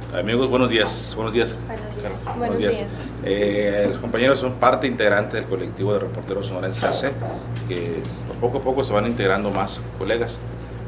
Amigos, buenos días. Buenos días. Buenos días. Los compañeros son parte integrante del colectivo de reporteros sonorenses AC, que pues, poco a poco se van integrando más colegas.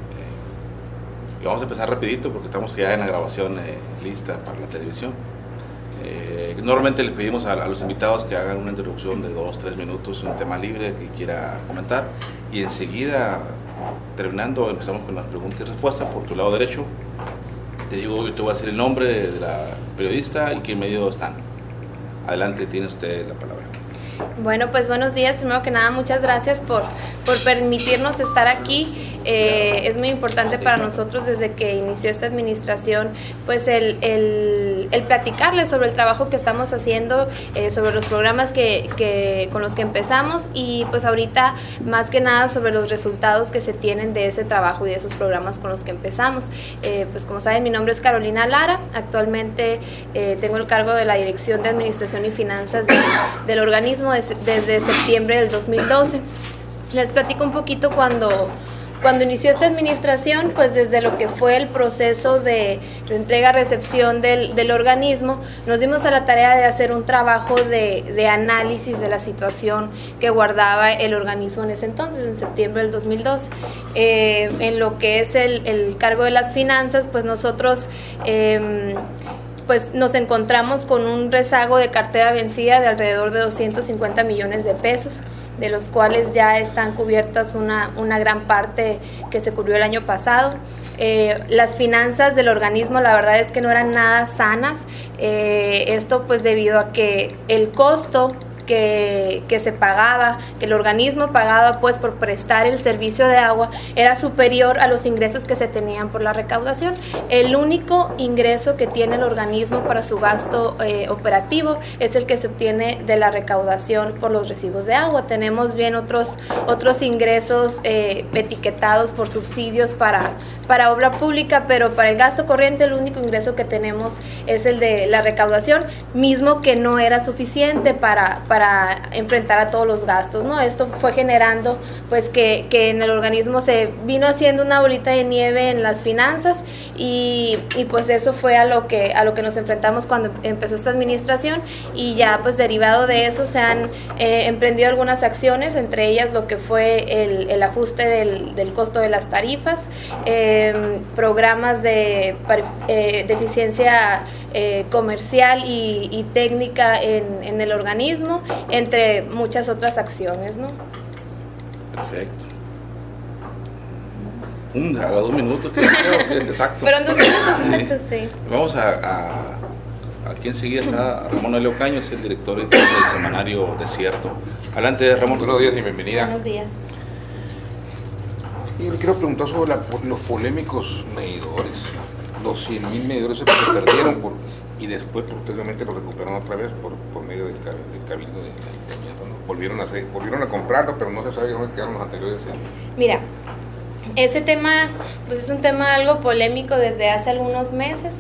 Y vamos a empezar rapidito porque estamos ya en la grabación lista para la televisión. Normalmente le pedimos a los invitados que hagan una introducción de 2-3 minutos, un tema libre que quiera comentar, y enseguida, terminando, empezamos con las preguntas y respuestas. Por tu lado derecho, te digo, yo te voy a decir el nombre de la periodista y qué medio están. Adelante, tiene usted la palabra. Bueno, pues buenos días. Primero que nada, muchas gracias por permitirnos estar aquí. Es muy importante para nosotros desde que inició esta administración, pues el platicarles sobre el trabajo que estamos haciendo, sobre los programas con los que empezamos y pues ahorita más que nada sobre los resultados que se tienen de ese trabajo y de esos programas con los que empezamos. Pues como saben, mi nombre es Carolina Lara. Actualmente tengo el cargo de la Dirección de Administración y Finanzas del organismo desde septiembre del 2012. Les platico un poquito cuando inició esta administración, pues desde lo que fue el proceso de entrega-recepción del organismo, nos dimos a la tarea de hacer un trabajo de análisis de la situación que guardaba el organismo en ese entonces, en septiembre del 2012. En lo que es el cargo de las finanzas, pues nosotros pues nos encontramos con un rezago de cartera vencida de alrededor de 250 millones de pesos, de los cuales ya están cubiertas una gran parte que se cubrió el año pasado. Las finanzas del organismo la verdad es que no eran nada sanas, esto pues debido a que el costo que se pagaba, que el organismo pagaba pues por prestar el servicio de agua era superior a los ingresos que se tenían por la recaudación. El único ingreso que tiene el organismo para su gasto operativo es el que se obtiene de la recaudación por los recibos de agua. Tenemos bien otros ingresos etiquetados por subsidios para obra pública, pero para el gasto corriente el único ingreso que tenemos es el de la recaudación, mismo que no era suficiente para enfrentar a todos los gastos, ¿no? Esto fue generando pues que en el organismo se vino haciendo una bolita de nieve en las finanzas y pues eso fue a lo que nos enfrentamos cuando empezó esta administración, y ya pues derivado de eso se han emprendido algunas acciones, entre ellas lo que fue el ajuste del costo de las tarifas, programas de eficiencia comercial y técnica en el organismo, entre muchas otras acciones, ¿no? Perfecto. A 2 minutos, que exacto. Fueron 2 minutos, exacto, sí. Vamos aquí enseguida está Ramón Elio Caño, es el director del semanario Desierto. Adelante, Ramón. Buenos días y bienvenida. Buenos días. Yo le quiero preguntar sobre los polémicos medidores. Los 100.000 medidores que se perdieron y después posteriormente los recuperaron otra vez por medio del cabildo del ayuntamiento, ¿no? Volvieron a comprarlos, pero no se sabe dónde quedaron los anteriores. Mira, ese tema pues es un tema algo polémico desde hace algunos meses.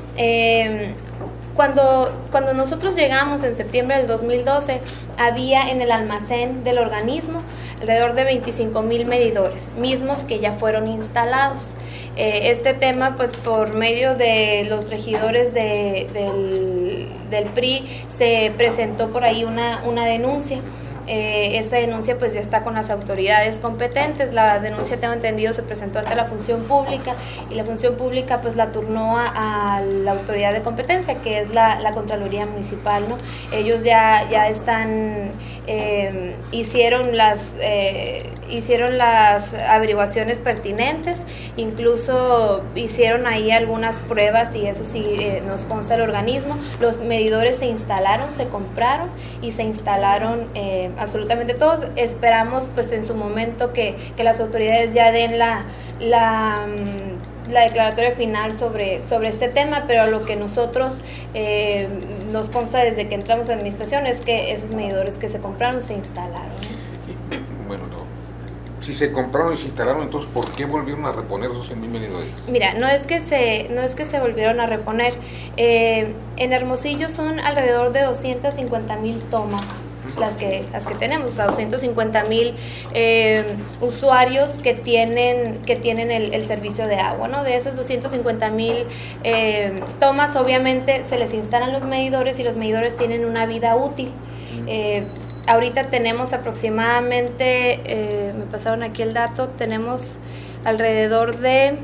Cuando nosotros llegamos en septiembre del 2012, había en el almacén del organismo alrededor de 25.000 medidores, mismos que ya fueron instalados. Este tema, pues por medio de los regidores del PRI, se presentó por ahí una denuncia. Esta denuncia pues ya está con las autoridades competentes. La denuncia, tengo entendido, se presentó ante la función pública y la función pública pues la turnó a la autoridad de competencia, que es la Contraloría Municipal, ¿no? Ellos ya están, hicieron las averiguaciones pertinentes, incluso hicieron ahí algunas pruebas y eso sí nos consta el organismo. Los medidores se instalaron, se compraron y se instalaron absolutamente todos. Esperamos pues en su momento que las autoridades ya den la declaratoria final sobre este tema, pero lo que nosotros nos consta desde que entramos a la administración es que esos medidores que se compraron se instalaron. Bueno, no. Si se compraron y se instalaron, entonces ¿por qué volvieron a reponer esos 100.000 medidores? Mira, no es que se volvieron a reponer. En Hermosillo son alrededor de 250.000 tomas las que tenemos, o sea, 250,000 usuarios que tienen el servicio de agua, ¿no? De esas 250,000 tomas, obviamente se les instalan los medidores y los medidores tienen una vida útil. Ahorita tenemos aproximadamente, me pasaron aquí el dato, tenemos alrededor de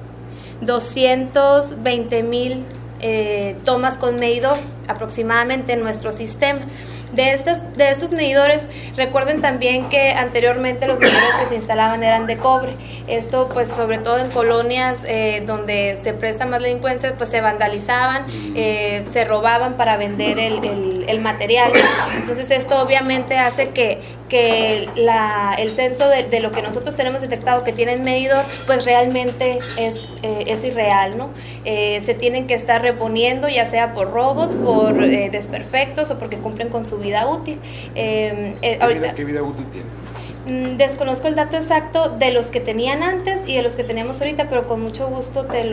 220,000 tomas con medidor aproximadamente en nuestro sistema. De estos medidores, recuerden también que anteriormente los medidores que se instalaban eran de cobre. Esto pues sobre todo en colonias donde se presta más delincuencia, pues se vandalizaban, se robaban para vender el material. Entonces esto obviamente hace que el censo de lo que nosotros tenemos detectado que tienen medidor, pues realmente es irreal, ¿no? Se tienen que estar reponiendo, ya sea por robos, por desperfectos o porque cumplen con su vida útil. ¿Qué vida útil tiene? Desconozco el dato exacto de los que tenían antes y de los que tenemos ahorita, pero con mucho gusto te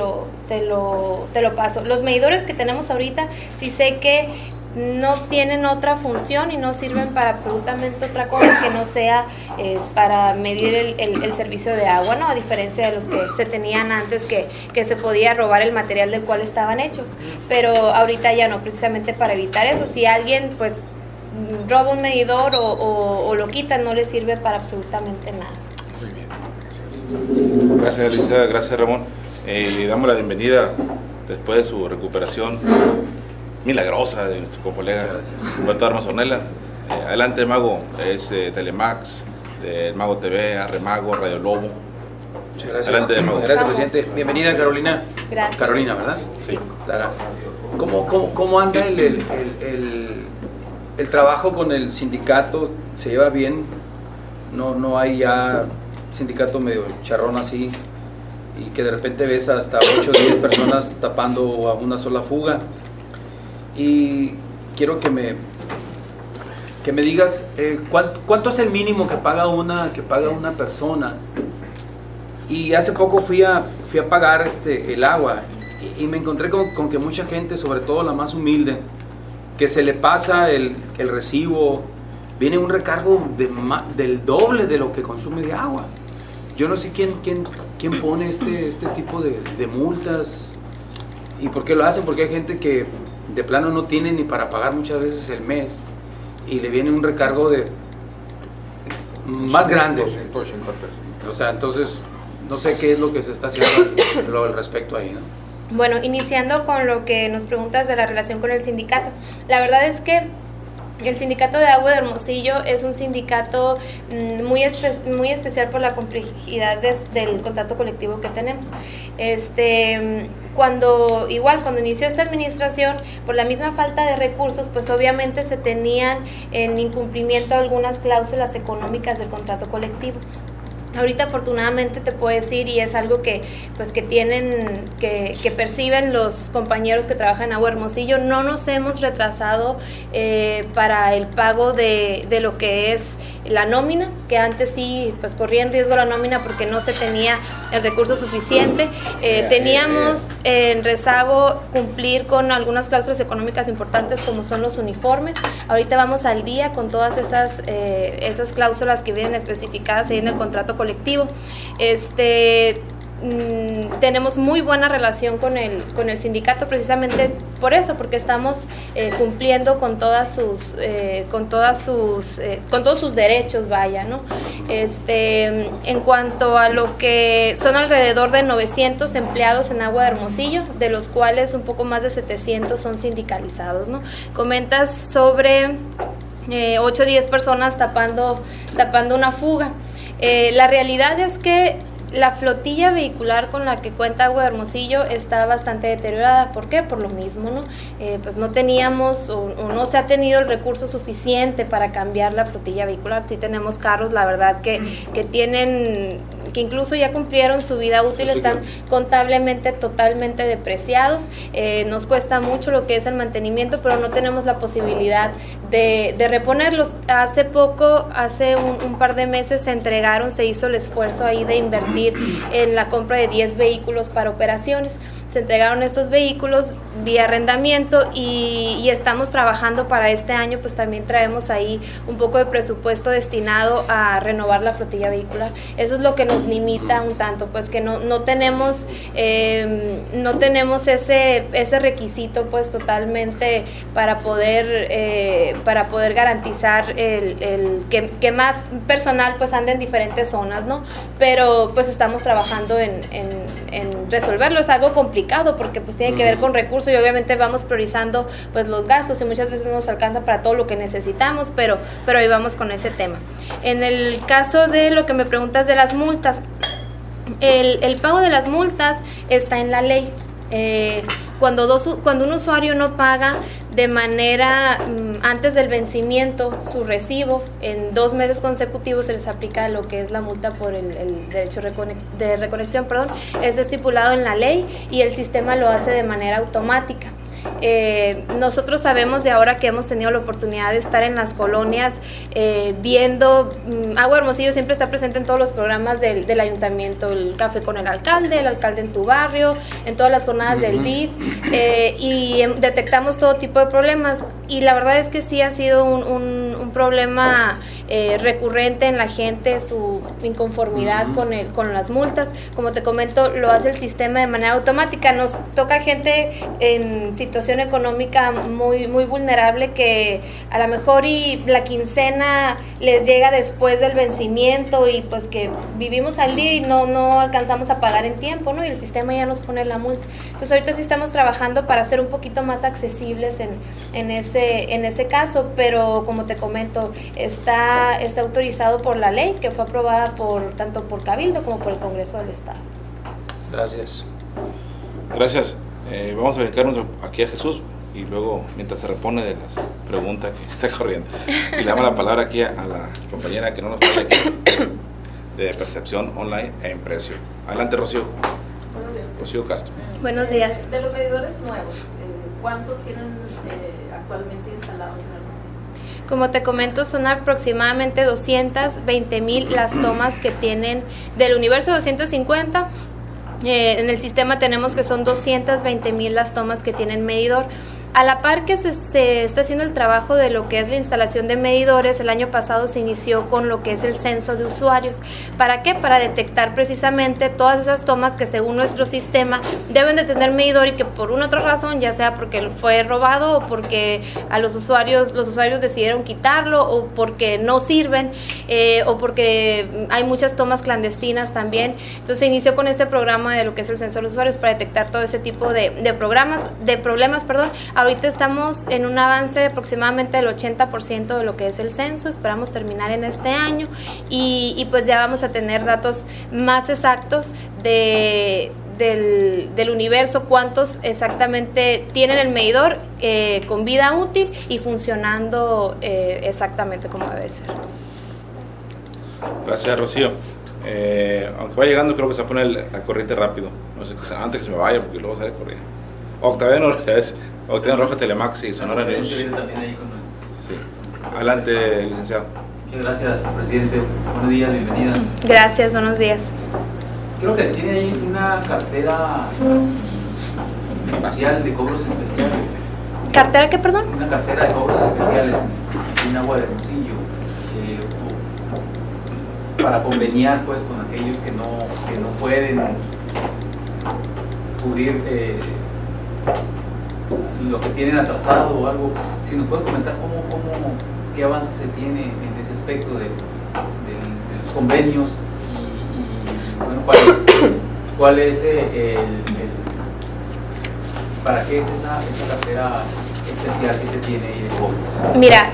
lo paso. Los medidores que tenemos ahorita, sí sé que no tienen otra función y no sirven para absolutamente otra cosa que no sea para medir el servicio de agua, ¿no? A diferencia de los que se tenían antes, que se podía robar el material del cual estaban hechos, pero ahorita ya no, precisamente para evitar eso. Si alguien pues roba un medidor o lo quita, no le sirve para absolutamente nada. Muy bien. Gracias, Alicia, gracias, Ramón. Le damos la bienvenida después de su recuperación milagrosa de nuestro colega Humberto Armas Ornella. Adelante, Mago, es Telemax, del Mago TV, Arremago, Radio Lobo. Muchas gracias. Adelante, Mago. Gracias, presidente. Bienvenida, Carolina. Gracias. Carolina, ¿verdad? Sí. Clara. ¿Cómo anda el trabajo con el sindicato? ¿Se lleva bien? No hay ya sindicato medio charrón así y que de repente ves hasta 8 o 10 personas tapando a una sola fuga. Y quiero que me digas cuánto es el mínimo que paga una persona. Y hace poco fui a pagar el agua y me encontré con que mucha gente, sobre todo la más humilde, que se le pasa el recibo, viene un recargo del doble de lo que consume de agua. Yo no sé quién pone este tipo de multas y por qué lo hacen, porque hay gente que de plano no tiene ni para pagar muchas veces el mes y le viene un recargo de más grande. 280 pesos. O sea, entonces no sé qué es lo que se está haciendo al respecto ahí, ¿no? Bueno, iniciando con lo que nos preguntas de la relación con el sindicato. La verdad es que el Sindicato de Agua de Hermosillo es un sindicato muy especial por la complejidad del contrato colectivo que tenemos. Cuando inició esta administración, por la misma falta de recursos, pues obviamente se tenían en incumplimiento algunas cláusulas económicas del contrato colectivo. Ahorita afortunadamente te puedo decir, y es algo que perciben los compañeros que trabajan en Agua Hermosillo, no nos hemos retrasado para el pago de lo que es la nómina, que antes sí pues corría en riesgo la nómina porque no se tenía el recurso suficiente. Teníamos en rezago cumplir con algunas cláusulas económicas importantes como son los uniformes. Ahorita vamos al día con todas esas cláusulas que vienen especificadas ahí en el contrato colectivo. Tenemos muy buena relación con el sindicato precisamente por eso, porque estamos cumpliendo con todos sus derechos, vaya, ¿no? En cuanto a lo que son alrededor de 900 empleados en Agua de Hermosillo, de los cuales un poco más de 700 son sindicalizados, ¿no? Comentas sobre 8 o 10 personas tapando una fuga. La realidad es que la flotilla vehicular con la que cuenta Agua de Hermosillo está bastante deteriorada. ¿Por qué? Por lo mismo, ¿no? Pues no teníamos o no se ha tenido el recurso suficiente para cambiar la flotilla vehicular. Sí tenemos carros, la verdad, que incluso ya cumplieron su vida útil, están contablemente totalmente depreciados. Nos cuesta mucho lo que es el mantenimiento, pero no tenemos la posibilidad de reponerlos. Hace un par de meses se hizo el esfuerzo ahí de invertir en la compra de 10 vehículos para operaciones. se entregaron estos vehículos vía arrendamiento y estamos trabajando para este año, pues también traemos ahí un poco de presupuesto destinado a renovar la flotilla vehicular. Eso es lo que nos limita un tanto, pues que no tenemos ese requisito pues totalmente para poder garantizar el que más personal pues ande en diferentes zonas, ¿no? Pero pues estamos trabajando en resolverlo. Es algo complicado porque pues tiene que ver con recursos y obviamente vamos priorizando pues los gastos y muchas veces no nos alcanza para todo lo que necesitamos, pero ahí vamos con ese tema. En el caso de lo que me preguntas de las multas, el pago de las multas está en la ley. Cuando un usuario no paga de manera antes del vencimiento su recibo, en 2 meses consecutivos se les aplica lo que es la multa por el derecho de reconexión, es estipulado en la ley y el sistema lo hace de manera automática. Nosotros sabemos de ahora que hemos tenido la oportunidad de estar en las colonias viendo, Agua Hermosillo siempre está presente en todos los programas del ayuntamiento, el café con el alcalde en tu barrio, en todas las jornadas del DIF, y detectamos todo tipo de problemas y la verdad es que sí ha sido un problema recurrente en la gente, su inconformidad con las multas. Como te comento, lo hace el sistema de manera automática. Nos toca gente en situación económica muy vulnerable que a lo mejor y la quincena les llega después del vencimiento y pues que vivimos al día y no alcanzamos a pagar en tiempo, ¿no? Y el sistema ya nos pone la multa. Entonces ahorita sí estamos trabajando para ser un poquito más accesibles en ese caso, pero como te comento, está autorizado por la ley que fue aprobada tanto por Cabildo como por el Congreso del Estado. Gracias. Gracias. Vamos a brincarnos aquí a Jesús y luego, mientras se repone de las preguntas que está corriendo, y le damos la palabra aquí a la compañera que no nos falla aquí, de Percepción Online e Imprecio. Adelante, Rocío. Rocío Castro. Buenos días. De los medidores nuevos, ¿cuántos tienen actualmente instalados en Hermosillo? Como te comento, son aproximadamente 220,000 las tomas que tienen del universo 250. En el sistema tenemos que son 220,000 las tomas que tienen medidor. A la par que se está haciendo el trabajo de lo que es la instalación de medidores, el año pasado se inició con lo que es el censo de usuarios. ¿Para qué? Para detectar precisamente todas esas tomas que según nuestro sistema deben de tener medidor y que por una u otra razón, ya sea porque fue robado o porque a los usuarios decidieron quitarlo o porque no sirven o porque hay muchas tomas clandestinas también. Entonces se inició con este programa de lo que es el censo de usuarios para detectar todo ese tipo de problemas. Ahorita estamos en un avance de aproximadamente del 80% de lo que es el censo, esperamos terminar en este año y pues ya vamos a tener datos más exactos del universo, cuántos exactamente tienen el medidor con vida útil y funcionando exactamente como debe ser. Gracias, Rocío. Aunque va llegando, creo que se va a poner la corriente rápido, no sé, antes que se me vaya porque luego sale corriendo. Octaviano Rojas, Telemax y Sonora News. Sí. Adelante, licenciado. Muchas gracias, presidente. Buenos días, bienvenida. Gracias, buenos días. Creo que tiene ahí una cartera especial de cobros especiales. ¿Cartera qué, perdón? Una cartera de cobros especiales en Agua de Hermosillo, para conveniar pues con aquellos que no pueden cubrir lo que tienen atrasado o algo. Si nos pueden comentar qué avance se tiene en ese aspecto de los convenios y bueno, cuál es para qué es esa cartera especial que se tiene ahí de cobro. Mira,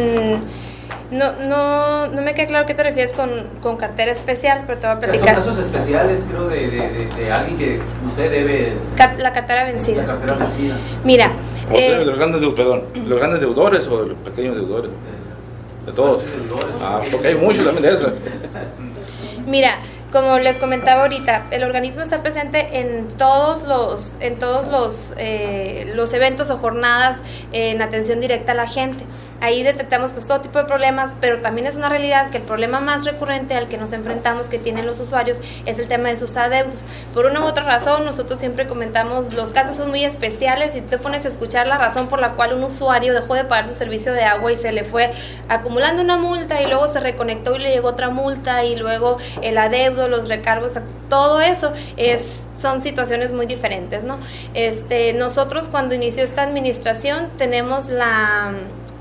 no me queda claro qué te refieres con cartera especial, pero te voy a platicar. Son casos especiales, creo, de alguien que, no sé, debe... La cartera vencida. La cartera vencida. Mira. O sea, de los grandes deudores o de los pequeños deudores. De todos. Porque hay muchos también de eso. Mira, Como les comentaba ahorita, el organismo está presente en todos los eventos o jornadas en atención directa a la gente. Ahí detectamos pues todo tipo de problemas, pero también es una realidad que el problema más recurrente al que nos enfrentamos que tienen los usuarios es el tema de sus adeudos. Por una u otra razón, nosotros siempre comentamos, los casos son muy especiales y te pones a escuchar la razón por la cual un usuario dejó de pagar su servicio de agua y se le fue acumulando una multa y luego se reconectó y le llegó otra multa y luego el adeudo, los recargos, todo eso son situaciones muy diferentes, ¿no? Nosotros cuando inició esta administración tenemos la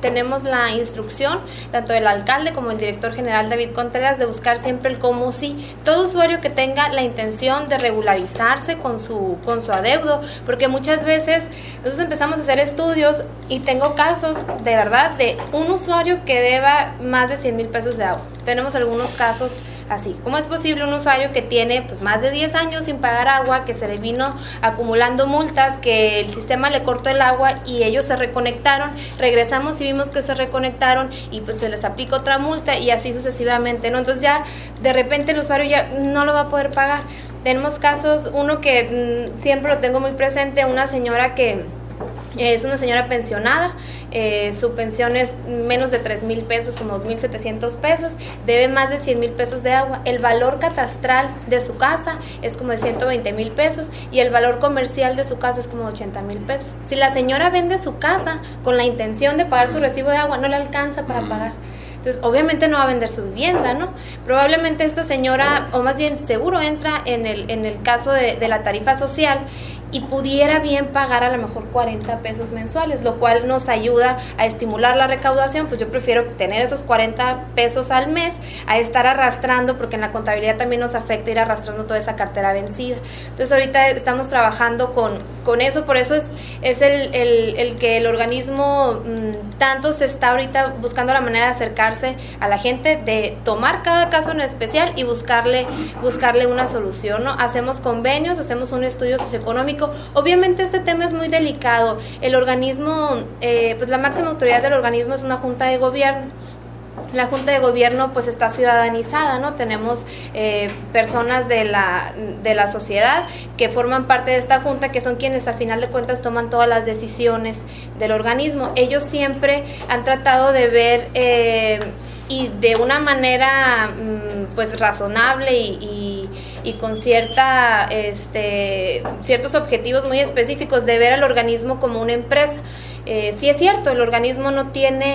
instrucción, tanto del alcalde como el director general David Contreras, de buscar siempre el cómo sí. Todo usuario que tenga la intención de regularizarse con su adeudo, porque muchas veces nosotros empezamos a hacer estudios y tengo casos de verdad de un usuario que deba más de 100,000 pesos de agua. Tenemos algunos casos así. ¿Cómo es posible un usuario que tiene pues más de 10 años sin pagar agua, que se le vino acumulando multas, que el sistema le cortó el agua y ellos se reconectaron, regresamos y vimos que se reconectaron y pues se les aplica otra multa y así sucesivamente, ¿no? Entonces ya de repente el usuario ya no lo va a poder pagar. Tenemos casos, uno que siempre lo tengo muy presente, una señora que es una señora pensionada, su pensión es menos de 3,000 pesos, como 2,700 pesos, debe más de 100,000 pesos de agua. El valor catastral de su casa es como de 120,000 pesos y el valor comercial de su casa es como de 80,000 pesos. Si la señora vende su casa con la intención de pagar su recibo de agua, no le alcanza para pagar. Entonces, obviamente no va a vender su vivienda, ¿no? Probablemente esta señora, o más bien seguro entra en el caso de la tarifa social y pudiera bien pagar a lo mejor 40 pesos mensuales, lo cual nos ayuda a estimular la recaudación. Pues yo prefiero tener esos 40 pesos al mes a estar arrastrando, porque en la contabilidad también nos afecta ir arrastrando toda esa cartera vencida. Entonces ahorita estamos trabajando con eso, por eso es el que el organismo tanto se está ahorita buscando la manera de acercarse a la gente, de tomar cada caso en especial y buscarle una solución, ¿no? Hacemos convenios, hacemos un estudio socioeconómico. Obviamente este tema es muy delicado. El organismo, pues la máxima autoridad del organismo es una junta de gobierno. La junta de gobierno pues está ciudadanizada, ¿no? Tenemos personas de la sociedad que forman parte de esta junta, que son quienes a final de cuentas toman todas las decisiones del organismo. Ellos siempre han tratado de ver y de una manera pues razonable y con ciertos objetivos muy específicos, de ver al organismo como una empresa. Sí es cierto, el organismo no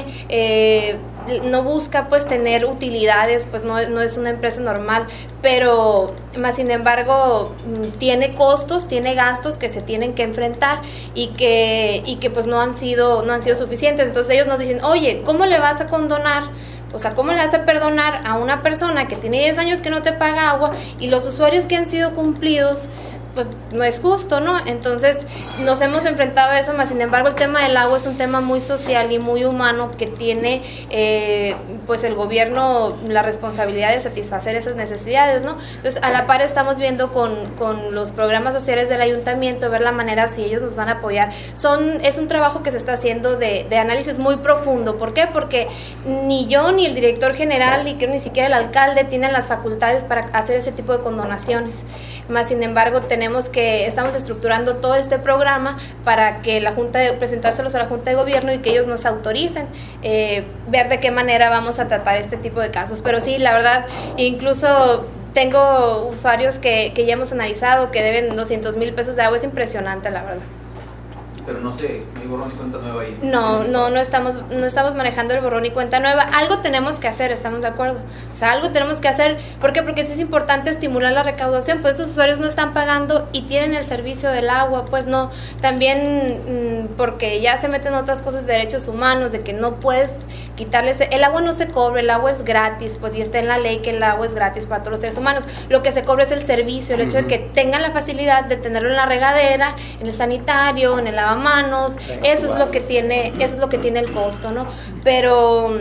busca pues tener utilidades, pues no es una empresa normal, pero más sin embargo tiene costos, tiene gastos que se tienen que enfrentar y que pues no han sido suficientes. Entonces ellos nos dicen, oye, ¿cómo le vas a condonar? O sea, ¿cómo le vas a perdonar a una persona que tiene 10 años que no te paga agua y los usuarios que han sido cumplidos? Pues no es justo, ¿no? Entonces nos hemos enfrentado a eso, más sin embargo el tema del agua es un tema muy social y muy humano que tiene pues el gobierno la responsabilidad de satisfacer esas necesidades, ¿no? Entonces a la par estamos viendo con los programas sociales del ayuntamiento, ver la manera si ellos nos van a apoyar. Es un trabajo que se está haciendo de análisis muy profundo. ¿Por qué? Porque ni yo ni el director general ni creo ni siquiera el alcalde tienen las facultades para hacer ese tipo de condonaciones. Más sin embargo estamos estructurando todo este programa para que presentárselos a la Junta de Gobierno y que ellos nos autoricen, ver de qué manera vamos a tratar este tipo de casos. Pero sí, la verdad, incluso tengo usuarios que ya hemos analizado que deben 200,000 pesos de agua. Es impresionante, la verdad. Pero no hay borrón y cuenta nueva ahí. No estamos manejando el borrón y cuenta nueva. Algo tenemos que hacer, estamos de acuerdo. O sea, algo tenemos que hacer. ¿Por qué? Porque sí es importante estimular la recaudación. Pues estos usuarios no están pagando y tienen el servicio del agua. Pues no. También porque ya se meten otras cosas de derechos humanos, de que no puedes quitarles. El agua no se cobra, el agua es gratis. Pues y está en la ley que el agua es gratis para todos los seres humanos. Lo que se cobra es el servicio, el hecho de que tengan la facilidad de tenerlo en la regadera, en el sanitario, en el lavamanos. Eso es lo que tiene el costo, ¿no? Pero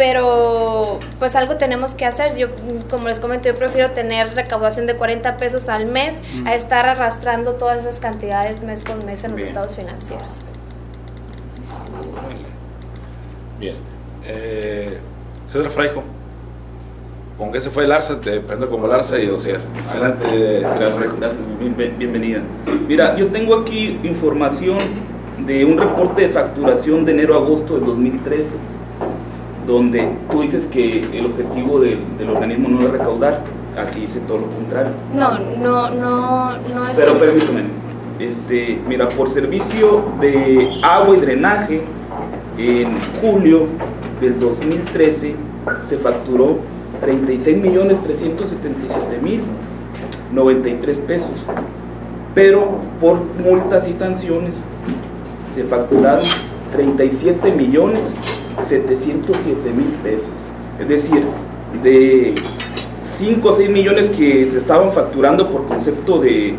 pues algo tenemos que hacer. Yo, como les comento, yo prefiero tener recaudación de 40 pesos al mes a estar arrastrando todas esas cantidades mes con mes en los estados financieros. Bien. César Fraijo. ¿Con qué se fue el ARSA? Te prendo como el ARSA y Osier. Adelante. Gracias, bienvenida. Mira, yo tengo aquí información de un reporte de facturación de enero a agosto del 2013, donde tú dices que el objetivo del organismo no es recaudar. Aquí dice todo lo contrario. No es. Pero permítame, mira, por servicio de agua y drenaje, en julio del 2013 se facturó 36.377.093 pesos, pero por multas y sanciones se facturaron 37.707.000 pesos. Es decir, de 5 o 6 millones que se estaban facturando por concepto de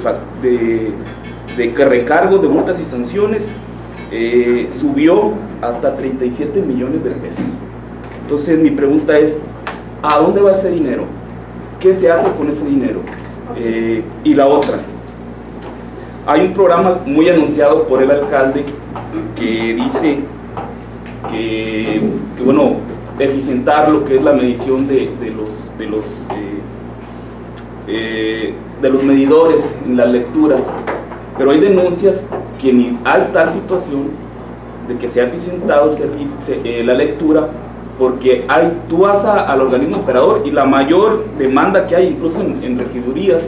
recargo de multas y sanciones, subió hasta 37 millones de pesos. Entonces mi pregunta es, ¿a dónde va ese dinero? ¿Qué se hace con ese dinero? Y la otra, hay un programa muy anunciado por el alcalde que dice que bueno, eficientar lo que es la medición de los medidores en las lecturas, pero hay denuncias que ni hay tal situación de que se ha eficientado la lectura, porque tú vas al organismo operador y la mayor demanda que hay, incluso en regiduría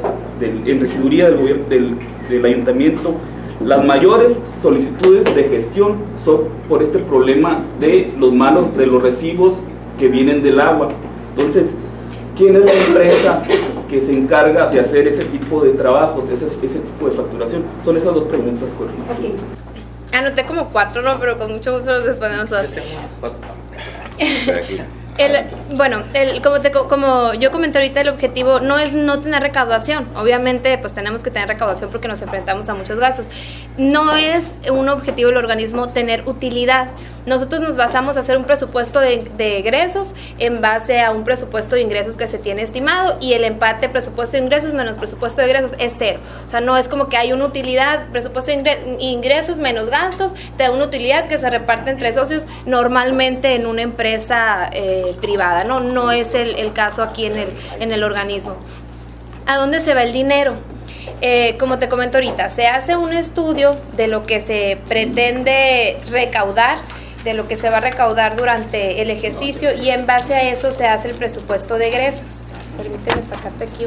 del ayuntamiento, las mayores solicitudes de gestión son por este problema de los recibos que vienen del agua. Entonces, ¿quién es la empresa que se encarga de hacer ese tipo de trabajos, ese tipo de facturación? Son esas dos preguntas, correctas. Okay. Anoté como 4, ¿no? Pero con mucho gusto los respondemos todas. Como yo comenté ahorita, el objetivo no es no tener recaudación. Obviamente, pues tenemos que tener recaudación porque nos enfrentamos a muchos gastos. No es un objetivo del organismo tener utilidad. Nosotros nos basamos a hacer un presupuesto de egresos en base a un presupuesto de ingresos que se tiene estimado, y el empate presupuesto de ingresos menos presupuesto de egresos es 0. O sea, no es como que hay una utilidad, presupuesto de ingresos menos gastos, te da una utilidad que se reparte entre socios normalmente en una empresa privada. No es el caso aquí en el organismo. ¿A dónde se va el dinero? Como te comento ahorita, se hace un estudio de lo que se pretende recaudar, de lo que se va a recaudar durante el ejercicio, y en base a eso se hace el presupuesto de egresos. Permíteme sacarte aquí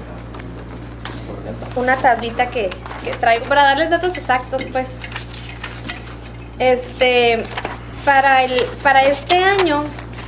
una tablita que traigo para darles datos exactos, pues. Para este año,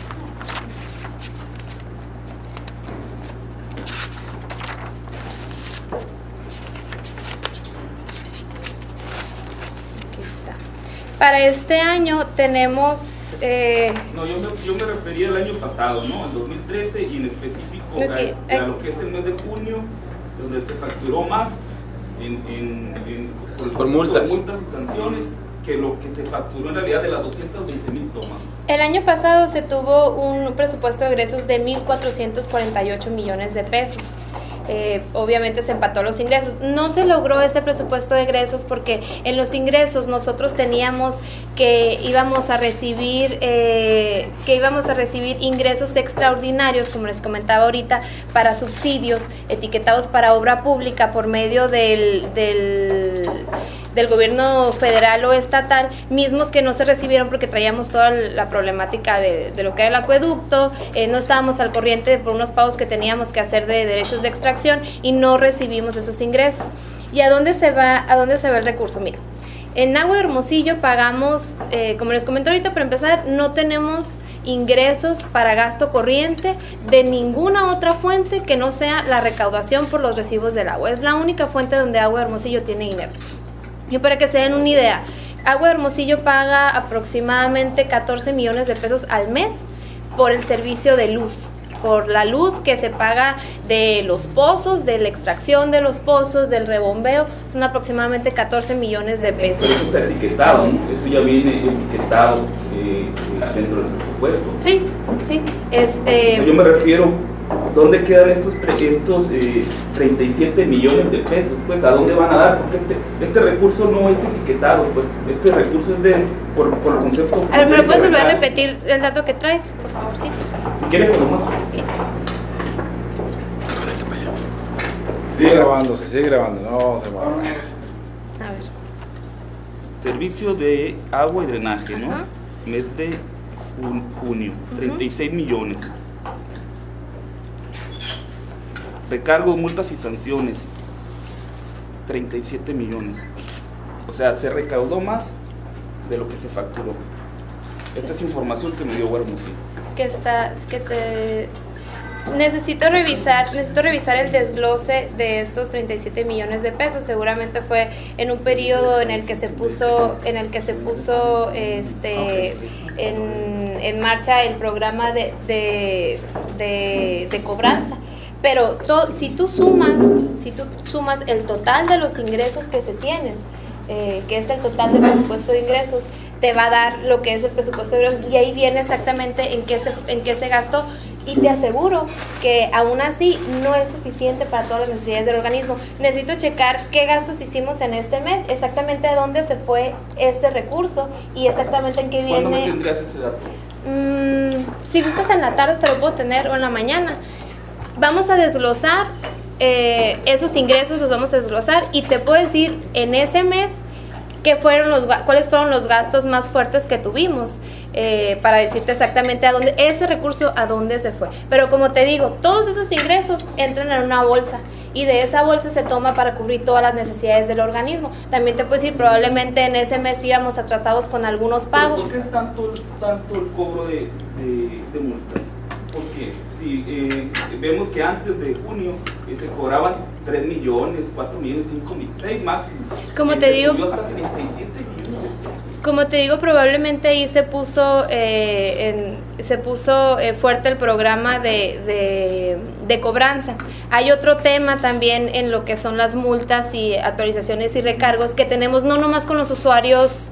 para este año tenemos... No, yo me refería al año pasado, ¿no? El 2013, y en específico a lo que es el mes de junio, donde se facturó más por multas y sanciones que lo que se facturó en realidad de las 220.000 tomas. El año pasado se tuvo un presupuesto de egresos de 1.448 millones de pesos. Obviamente se empató los ingresos. No se logró este presupuesto de egresos porque en los ingresos nosotros teníamos que íbamos a recibir ingresos extraordinarios, como les comentaba ahorita, para subsidios etiquetados para obra pública por medio del gobierno federal o estatal, mismos que no se recibieron porque traíamos toda la problemática de lo que era el acueducto, no estábamos al corriente por unos pagos que teníamos que hacer de derechos de extracción y no recibimos esos ingresos. ¿Y a dónde se va el recurso? Mira, en Agua de Hermosillo pagamos, como les comento ahorita, para empezar, no tenemos ingresos para gasto corriente de ninguna otra fuente que no sea la recaudación por los recibos del agua. Es la única fuente donde Agua de Hermosillo tiene dinero. Y para que se den una idea, Agua de Hermosillo paga aproximadamente 14 millones de pesos al mes por el servicio de luz, por la luz que se paga de los pozos, de la extracción de los pozos, del rebombeo, son aproximadamente 14 millones de pesos. Eso está etiquetado, eso ya viene etiquetado dentro del presupuesto. Sí. Yo me refiero, ¿dónde quedan estos 37 millones de pesos? Pues, ¿a dónde van a dar? Porque este recurso no es etiquetado, pues, este recurso es por concepto... A ver, ¿me lo puedes volver a repetir el dato que traes, por favor? Sí. ¿Quiere que lo muestre? Sigue grabando, se sigue grabando, no se mueve. A ver. Servicio de agua y drenaje, ¿no? Ajá. Mes de junio, 36 millones. Recargos, multas y sanciones, 37 millones. O sea, se recaudó más de lo que se facturó. Esta es información que me dio Hermosillo. Necesito revisar el desglose de estos 37 millones de pesos. Seguramente fue en un periodo en el que se puso en marcha el programa de cobranza. Pero si tú sumas el total de los ingresos que se tienen, que es el total del presupuesto de ingresos, te va a dar lo que es el presupuesto de ingresos, y ahí viene exactamente en qué se gastó. Y te aseguro que aún así no es suficiente para todas las necesidades del organismo. Necesito checar qué gastos hicimos en este mes, exactamente a dónde se fue ese recurso y exactamente en qué viene. ¿Cuándo me tendrías ese dato? Si gustas en la tarde te lo puedo tener, o en la mañana. Vamos a desglosar esos ingresos, los vamos a desglosar y te puedo decir en ese mes cuáles fueron los gastos más fuertes que tuvimos, para decirte exactamente ese recurso a dónde se fue. Pero como te digo, todos esos ingresos entran en una bolsa y de esa bolsa se toma para cubrir todas las necesidades del organismo. También te puedo decir, probablemente en ese mes íbamos atrasados con algunos pagos. ¿Por qué es tanto el cobro de multas? Porque si vemos que antes de junio se cobraban 3 millones, 4 millones, 5 millones, 6 máximo. Como te digo, subió hasta 37 millones. Como te digo, probablemente ahí se puso fuerte el programa de cobranza. Hay otro tema también en lo que son las multas y actualizaciones y recargos que tenemos, no nomás con los usuarios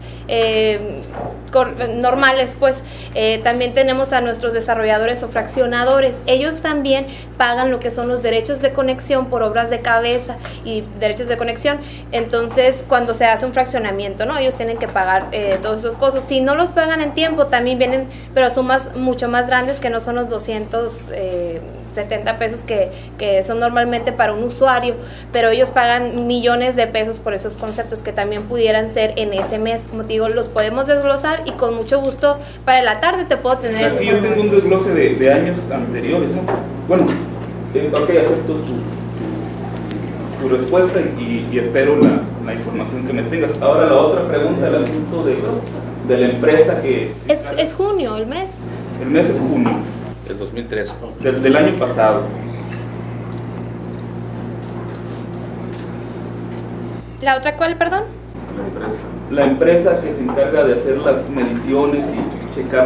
normales, pues también tenemos a nuestros desarrolladores o fraccionadores. Ellos también pagan lo que son los derechos de conexión por obras de cabeza y derechos de conexión. Entonces, cuando se hace un fraccionamiento, ¿no?, ellos tienen que pagar todos esos costos. Si no los pagan en tiempo, también vienen, pero sumas mucho más grandes, que no son los 270 pesos que son normalmente para un usuario, pero ellos pagan millones de pesos por esos conceptos que también pudieran ser en ese mes. Como te digo, los podemos desglosar y con mucho gusto para la tarde te puedo tener esa información. Yo tengo un desglose de años anteriores, ¿no? Bueno, ok, acepto tu respuesta y espero la información que me tengas. Ahora la otra pregunta, el asunto de la empresa que... Es junio, el mes. El mes es junio. El 2013. Del año pasado. ¿La otra cuál, perdón? La empresa que se encarga de hacer las mediciones y checar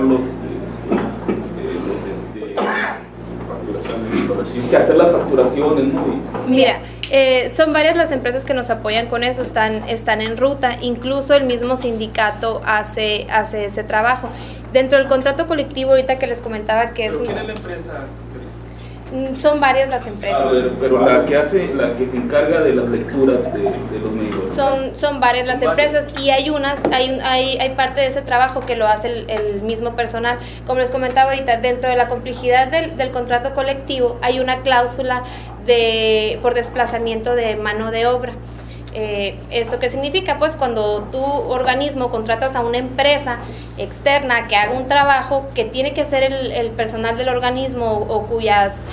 que hacer las facturaciones, ¿no? Mira, son varias las empresas que nos apoyan con eso, están en ruta, incluso el mismo sindicato hace ese trabajo. Dentro del contrato colectivo, ahorita que les comentaba que ¿Pero quién es la empresa? Son varias las empresas. A ver, pero la que se encarga de las lecturas de los medidores. Son varias las empresas y hay parte de ese trabajo que lo hace el mismo personal. Como les comentaba ahorita, dentro de la complejidad del contrato colectivo hay una cláusula por desplazamiento de mano de obra. ¿Esto qué significa? Pues cuando tu organismo contratas a una empresa externa que haga un trabajo que tiene que hacer el personal del organismo o cuyo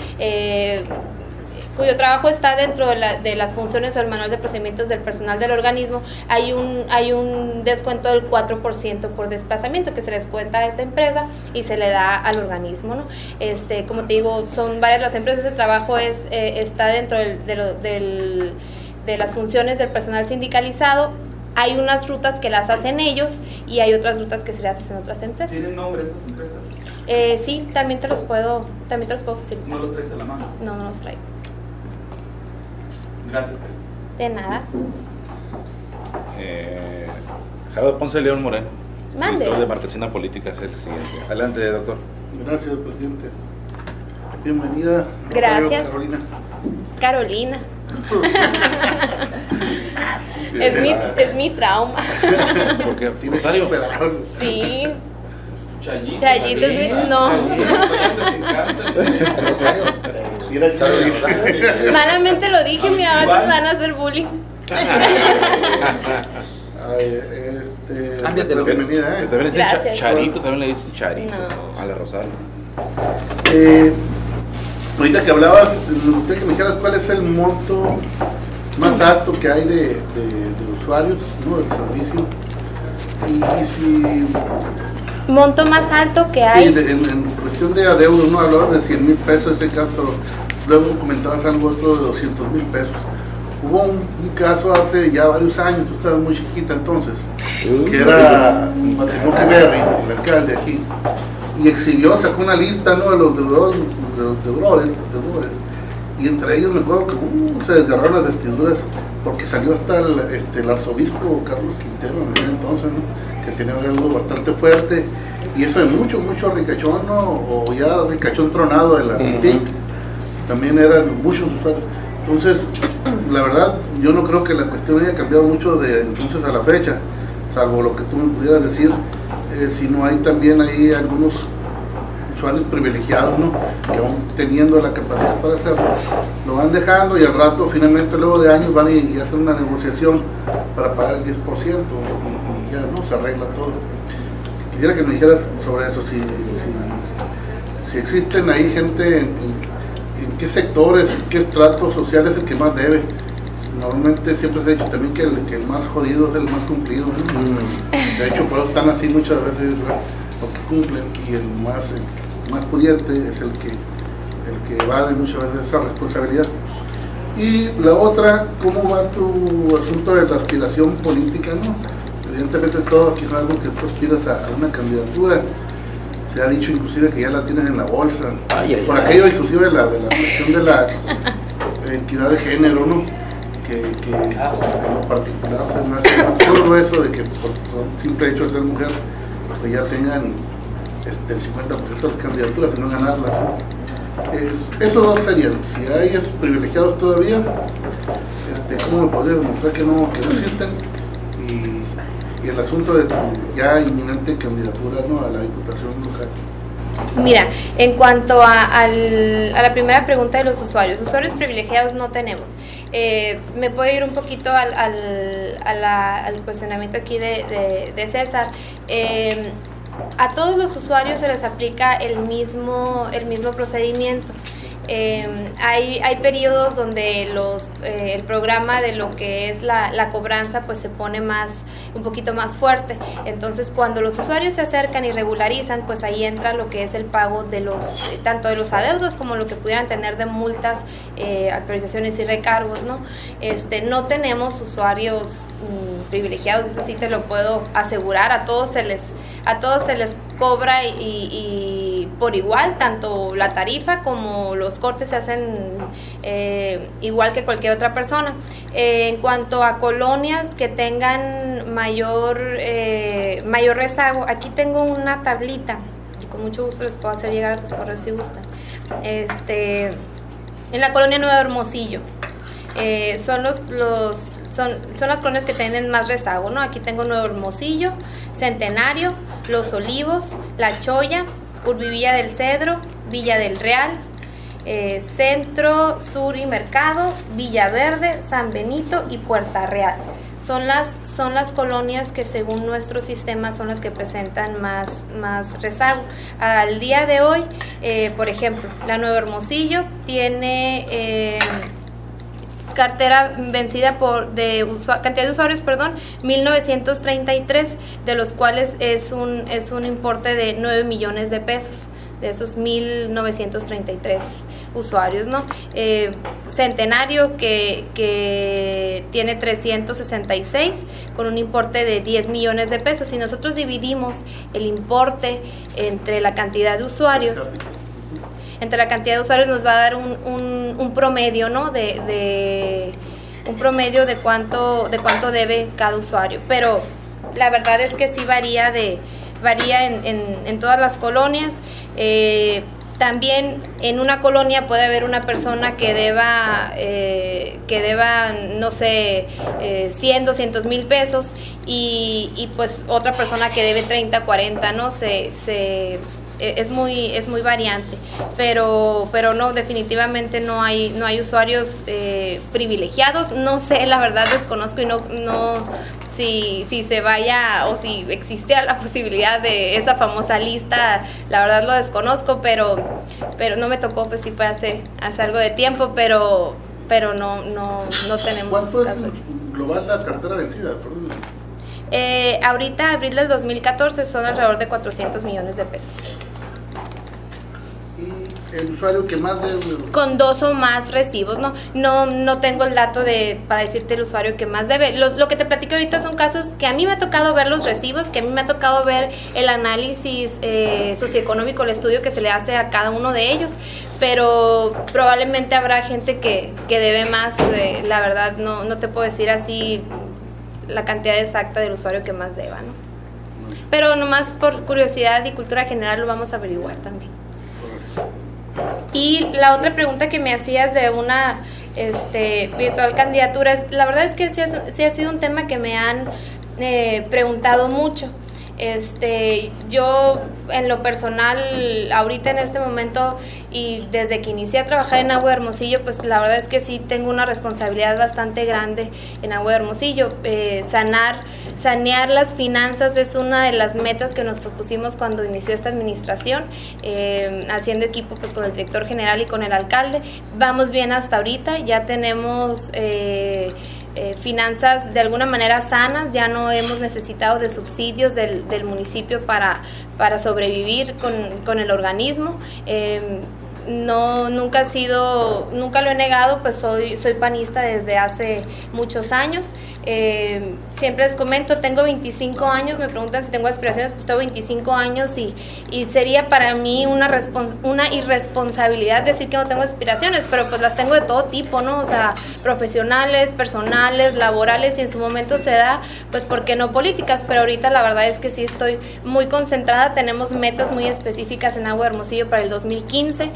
trabajo está dentro de las funciones o el manual de procedimientos del personal del organismo, hay un descuento del 4% por desplazamiento que se les cuenta a esta empresa y se le da al organismo, ¿no? Como te digo, son varias las empresas, el trabajo está dentro de las funciones del personal sindicalizado. Hay unas rutas que las hacen ellos y hay otras rutas que se las hacen otras empresas. ¿Tienen nombre estas empresas? Sí, también te los puedo facilitar. ¿No los traes a la mano? No los traigo. Gracias. De nada. Gerardo Ponce León Moreno, Mande. director de Marquesina Política, es el siguiente. Adelante, doctor. Gracias, presidente. Bienvenida. Gracias. Carolina. Es mi trauma. ¿Por qué? ¿Rosario? Sí. Chayitos, no. Malamente lo dije, mira, ahora te van a hacer bullying. Cámbiate lo bienvenida, También le dicen Gracias. Charito, también le dicen Charito No. a la Rosario. Ahorita que hablabas, me gustaría que me dijeras cuál es el monto más alto que hay de usuarios, ¿no?, del servicio. Y si... Monto más alto que hay. Sí, en cuestión de adeudos, ¿no? Hablabas de 100 mil pesos, ese caso, luego comentabas algo otro de 200 mil pesos. Hubo un caso hace ya varios años, tú estabas muy chiquita entonces, que era Matrimonio Rivera, el alcalde aquí, y exhibió, sacó una lista, ¿no?, de los deudores, y entre ellos me acuerdo que se desgarraron las vestiduras porque salió hasta el arzobispo Carlos Quintero en aquel entonces, ¿no?, que tenía un deudo bastante fuerte, y eso de mucho ricachón, ¿no?, o ya ricachón tronado de la PITIC, también eran muchos usuarios. Entonces, la verdad, yo no creo que la cuestión haya cambiado mucho de entonces a la fecha, salvo lo que tú me pudieras decir, si no hay también ahí algunos usuarios privilegiados, ¿no?, que aún teniendo la capacidad para hacerlo, lo van dejando y al rato, finalmente, luego de años, van y hacen una negociación para pagar el 10% y ya, ¿no?, se arregla todo. Quisiera que me dijeras sobre eso, si existen ahí gente en qué sectores, en qué estratos sociales es el que más debe. Normalmente siempre se ha dicho también que el más jodido es el más cumplido, ¿no? De hecho, por eso están así muchas veces los que cumplen, y el más pudiente es el que evade muchas veces esa responsabilidad. Y la otra, ¿cómo va tu asunto de la aspiración política, no? Evidentemente todos aquí sabemos que tú aspiras a una candidatura. Se ha dicho inclusive que ya la tienes en la bolsa. Por aquello inclusive de la cuestión de la equidad de género, ¿no?, que en lo particular, pues, todo eso de que por simple hecho de ser mujer, pues ya tengan el 50% de las candidaturas y no ganarlas, ¿no? Esos dos serían, si hay esos privilegiados todavía, ¿cómo me podrías demostrar que no existen? Y el asunto de tu ya inminente candidatura, ¿no?, a la diputación local. Mira, en cuanto a la primera pregunta de los usuarios privilegiados no tenemos. Me puedo ir un poquito al cuestionamiento aquí de César. A todos los usuarios se les aplica el mismo procedimiento. Hay periodos donde el programa de lo que es la cobranza pues se pone un poquito más fuerte. Entonces, cuando los usuarios se acercan y regularizan, pues ahí entra lo que es el pago de tanto de los adeudos como lo que pudieran tener de multas, actualizaciones y recargos, ¿no? No tenemos usuarios privilegiados, eso sí te lo puedo asegurar. A todos se les cobra y por igual, tanto la tarifa como los cortes se hacen igual que cualquier otra persona. En cuanto a colonias que tengan mayor rezago, aquí tengo una tablita y con mucho gusto les puedo hacer llegar a sus correos si gustan. En la colonia Nuevo Hermosillo, son las colonias que tienen más rezago, ¿no? Aquí tengo Nuevo Hermosillo, Centenario, Los Olivos, La Choya, Urbivilla del Cedro, Villa del Real, Centro, Sur y Mercado, Villa Verde, San Benito y Puerta Real. Son las colonias que según nuestro sistema son las que presentan más rezago. Al día de hoy, por ejemplo, la Nuevo Hermosillo tiene cartera vencida cantidad de usuarios, 1933, de los cuales es un importe de 9 millones de pesos, de esos 1933 usuarios, ¿no? Centenario que tiene 366 con un importe de 10 millones de pesos. Si nosotros dividimos el importe entre la cantidad de usuarios, nos va a dar un promedio, ¿no? Un promedio de cuánto debe cada usuario. Pero la verdad es que sí varía en todas las colonias. También en una colonia puede haber una persona que deba, no sé, 100, 200 mil pesos y pues otra persona que debe 30, 40, ¿no? Es muy variante, pero no, definitivamente no hay usuarios privilegiados. No sé, la verdad desconozco y no si se vaya o si existe la posibilidad de esa famosa lista, la verdad lo desconozco, pero no me tocó, pues sí fue hace algo de tiempo, pero no tenemos. ¿Cuánto es global la cartera vencida? Ahorita, abril del 2014, son alrededor de 400 millones de pesos. ¿Y el usuario que más debe? Con 2 o más recibos, no tengo el dato para decirte el usuario que más debe. Lo que te platico ahorita son casos que a mí me ha tocado ver los recibos, que a mí me ha tocado ver el análisis socioeconómico, el estudio que se le hace a cada uno de ellos, pero probablemente habrá gente que debe más. La verdad no te puedo decir así la cantidad exacta del usuario que más deba, ¿no? Pero nomás por curiosidad y cultura general lo vamos a averiguar también. Y la otra pregunta que me hacías de una virtual candidatura, la verdad es que sí ha sido un tema que me han preguntado mucho. Yo en lo personal, ahorita en este momento y desde que inicié a trabajar en Agua de Hermosillo, pues la verdad es que sí tengo una responsabilidad bastante grande en Agua de Hermosillo. Sanear las finanzas es una de las metas que nos propusimos cuando inició esta administración, haciendo equipo pues con el director general y con el alcalde. Vamos bien hasta ahorita, ya tenemos finanzas de alguna manera sanas, ya no hemos necesitado de subsidios del municipio para sobrevivir con el organismo. Nunca lo he negado, pues soy panista desde hace muchos años. Siempre les comento, tengo 25 años, me preguntan si tengo aspiraciones, pues tengo 25 años y sería para mí una irresponsabilidad decir que no tengo aspiraciones, pero pues las tengo de todo tipo, ¿no? O sea, profesionales, personales, laborales, y en su momento se da, pues ¿por qué no políticas? Pero ahorita la verdad es que sí estoy muy concentrada, tenemos metas muy específicas en Agua de Hermosillo para el 2015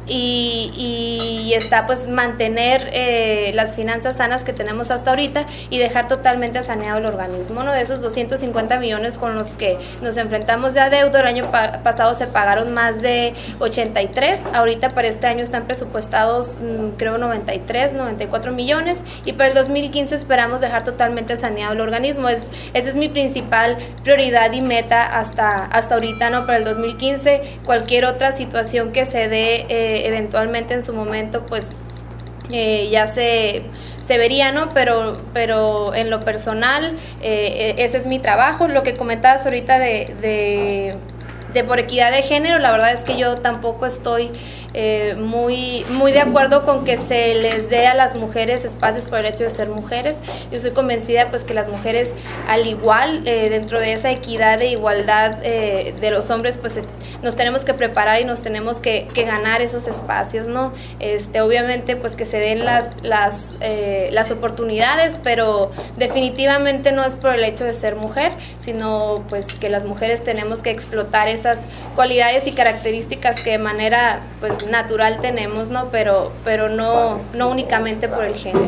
y está pues mantener las finanzas sanas que tenemos hasta ahorita y dejar totalmente saneado el organismo, ¿no? De esos 250 millones con los que nos enfrentamos de adeudo, el año pasado se pagaron más de 83, ahorita para este año están presupuestados creo 94 millones y para el 2015 esperamos dejar totalmente saneado el organismo. Esa es mi principal prioridad y meta hasta ahorita, ¿no? Para el 2015, cualquier otra situación que se dé eventualmente en su momento, pues ya se vería, ¿no? Pero en lo personal, ese es mi trabajo. Lo que comentabas ahorita de por equidad de género, la verdad es que yo tampoco estoy muy de acuerdo con que se les dé a las mujeres espacios por el hecho de ser mujeres. Yo estoy convencida pues que las mujeres, al igual, dentro de esa equidad de igualdad de los hombres, pues nos tenemos que preparar y nos tenemos que ganar esos espacios, ¿no? Obviamente pues que se den las oportunidades, pero definitivamente no es por el hecho de ser mujer, sino pues que las mujeres tenemos que explotar esas cualidades y características que de manera pues natural tenemos, ¿no? Pero no únicamente por el género.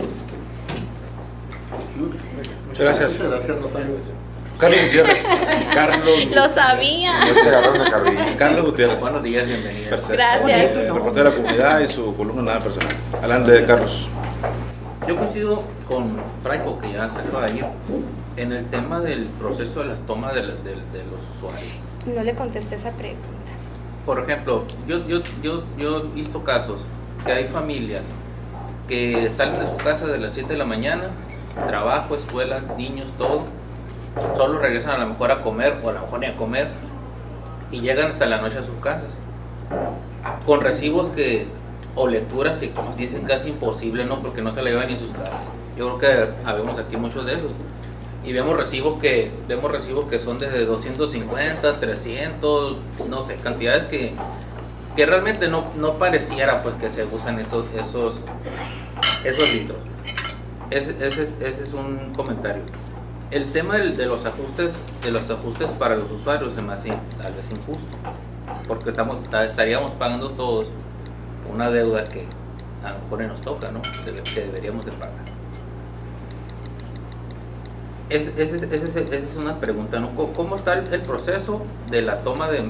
Muchas gracias. Muchas gracias, Rosario. Carlos Gutiérrez. Lo sabía. Carlos Gutiérrez. Buenos días, bienvenido. Gracias. Reportero de la comunidad y su columna Nada Personal. Adelante, Carlos. Yo coincido con Franco, que ya se acaba de ir, en el tema del proceso de la toma de los usuarios. No le contesté esa pregunta. Por ejemplo, yo he visto casos que hay familias que salen de su casa de las 7 de la mañana, trabajo, escuela, niños, todo, solo regresan a lo mejor a comer o a lo mejor ni a comer y llegan hasta la noche a sus casas con recibos o lecturas que como dicen casi imposible, ¿no? Porque no se le llevan ni sus casas. Yo creo que habemos aquí muchos de esos. Y vemos recibos que son desde 250, 300, no sé, cantidades que realmente no pareciera pues que se usan esos litros. Ese es un comentario. El tema de los ajustes para los usuarios se me hace tal vez injusto. porque estaríamos pagando todos una deuda que a lo mejor nos toca, ¿no? Que deberíamos de pagar. Esa es una pregunta, ¿no? ¿Cómo está el proceso de la toma del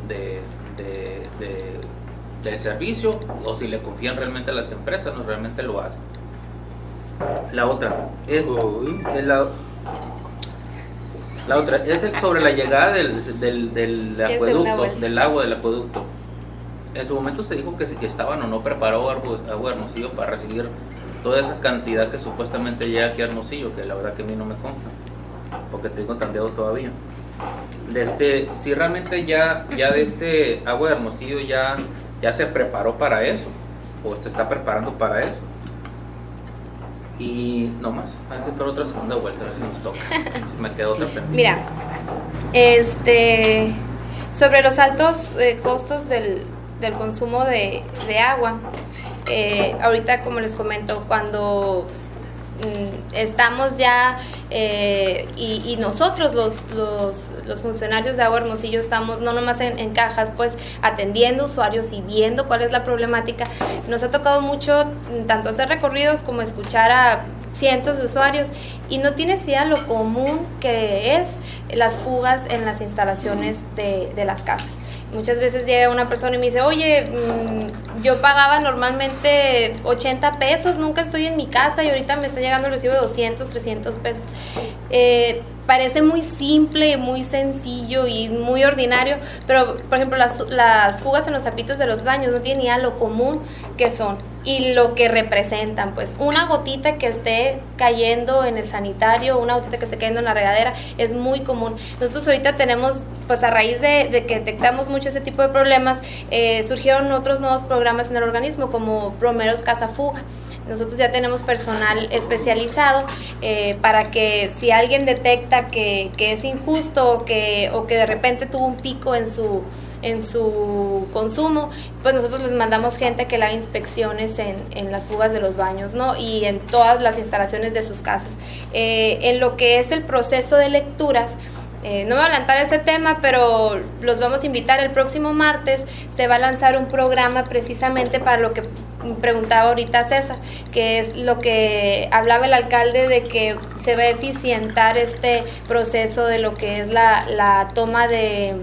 servicio, o si le confían realmente a las empresas, no realmente lo hacen? La otra es sobre la llegada del acueducto, del agua del acueducto. En su momento se dijo que estaban o no preparados Agua Hermosillo para recibir toda esa cantidad que supuestamente llega aquí a Hermosillo, que la verdad que a mí no me consta, porque tengo tanteado todavía. Si realmente ya de Agua de Hermosillo ya se preparó para eso, o se está preparando para eso. Y no más, a ver si por otra segunda vuelta, a ver si nos toca. Si me queda otra pendiente. Mira, sobre los altos costos del consumo de agua, ahorita, como les comento, cuando estamos ya y nosotros los funcionarios de Agua Hermosillo estamos no nomás en cajas, pues atendiendo usuarios y viendo cuál es la problemática. Nos ha tocado mucho tanto hacer recorridos como escuchar a cientos de usuarios, y no tienes idea lo común que es las fugas en las instalaciones de las casas. Muchas veces llega una persona y me dice, oye, yo pagaba normalmente 80 pesos, nunca estoy en mi casa y ahorita me está llegando el recibo de 200, 300 pesos. Parece muy simple, muy sencillo y muy ordinario, pero por ejemplo las fugas en los tapitos de los baños no tienen ni idea lo común que son y lo que representan. Pues una gotita que esté cayendo en el sanitario, una gotita que esté cayendo en la regadera es muy común. Nosotros ahorita tenemos, pues a raíz de que detectamos mucho ese tipo de problemas, surgieron otros nuevos programas en el organismo como Plomeros Casa Fuga. Nosotros ya tenemos personal especializado para que si alguien detecta que es injusto o que de repente tuvo un pico en su consumo, pues nosotros les mandamos gente que le haga inspecciones en las fugas de los baños, ¿no? Y en todas las instalaciones de sus casas. En lo que es el proceso de lecturas, no me voy a adelantar ese tema, pero los vamos a invitar el próximo martes. Se va a lanzar un programa precisamente para lo que preguntaba ahorita César, que es lo que hablaba el alcalde de que se va a eficientar este proceso de lo que es la toma de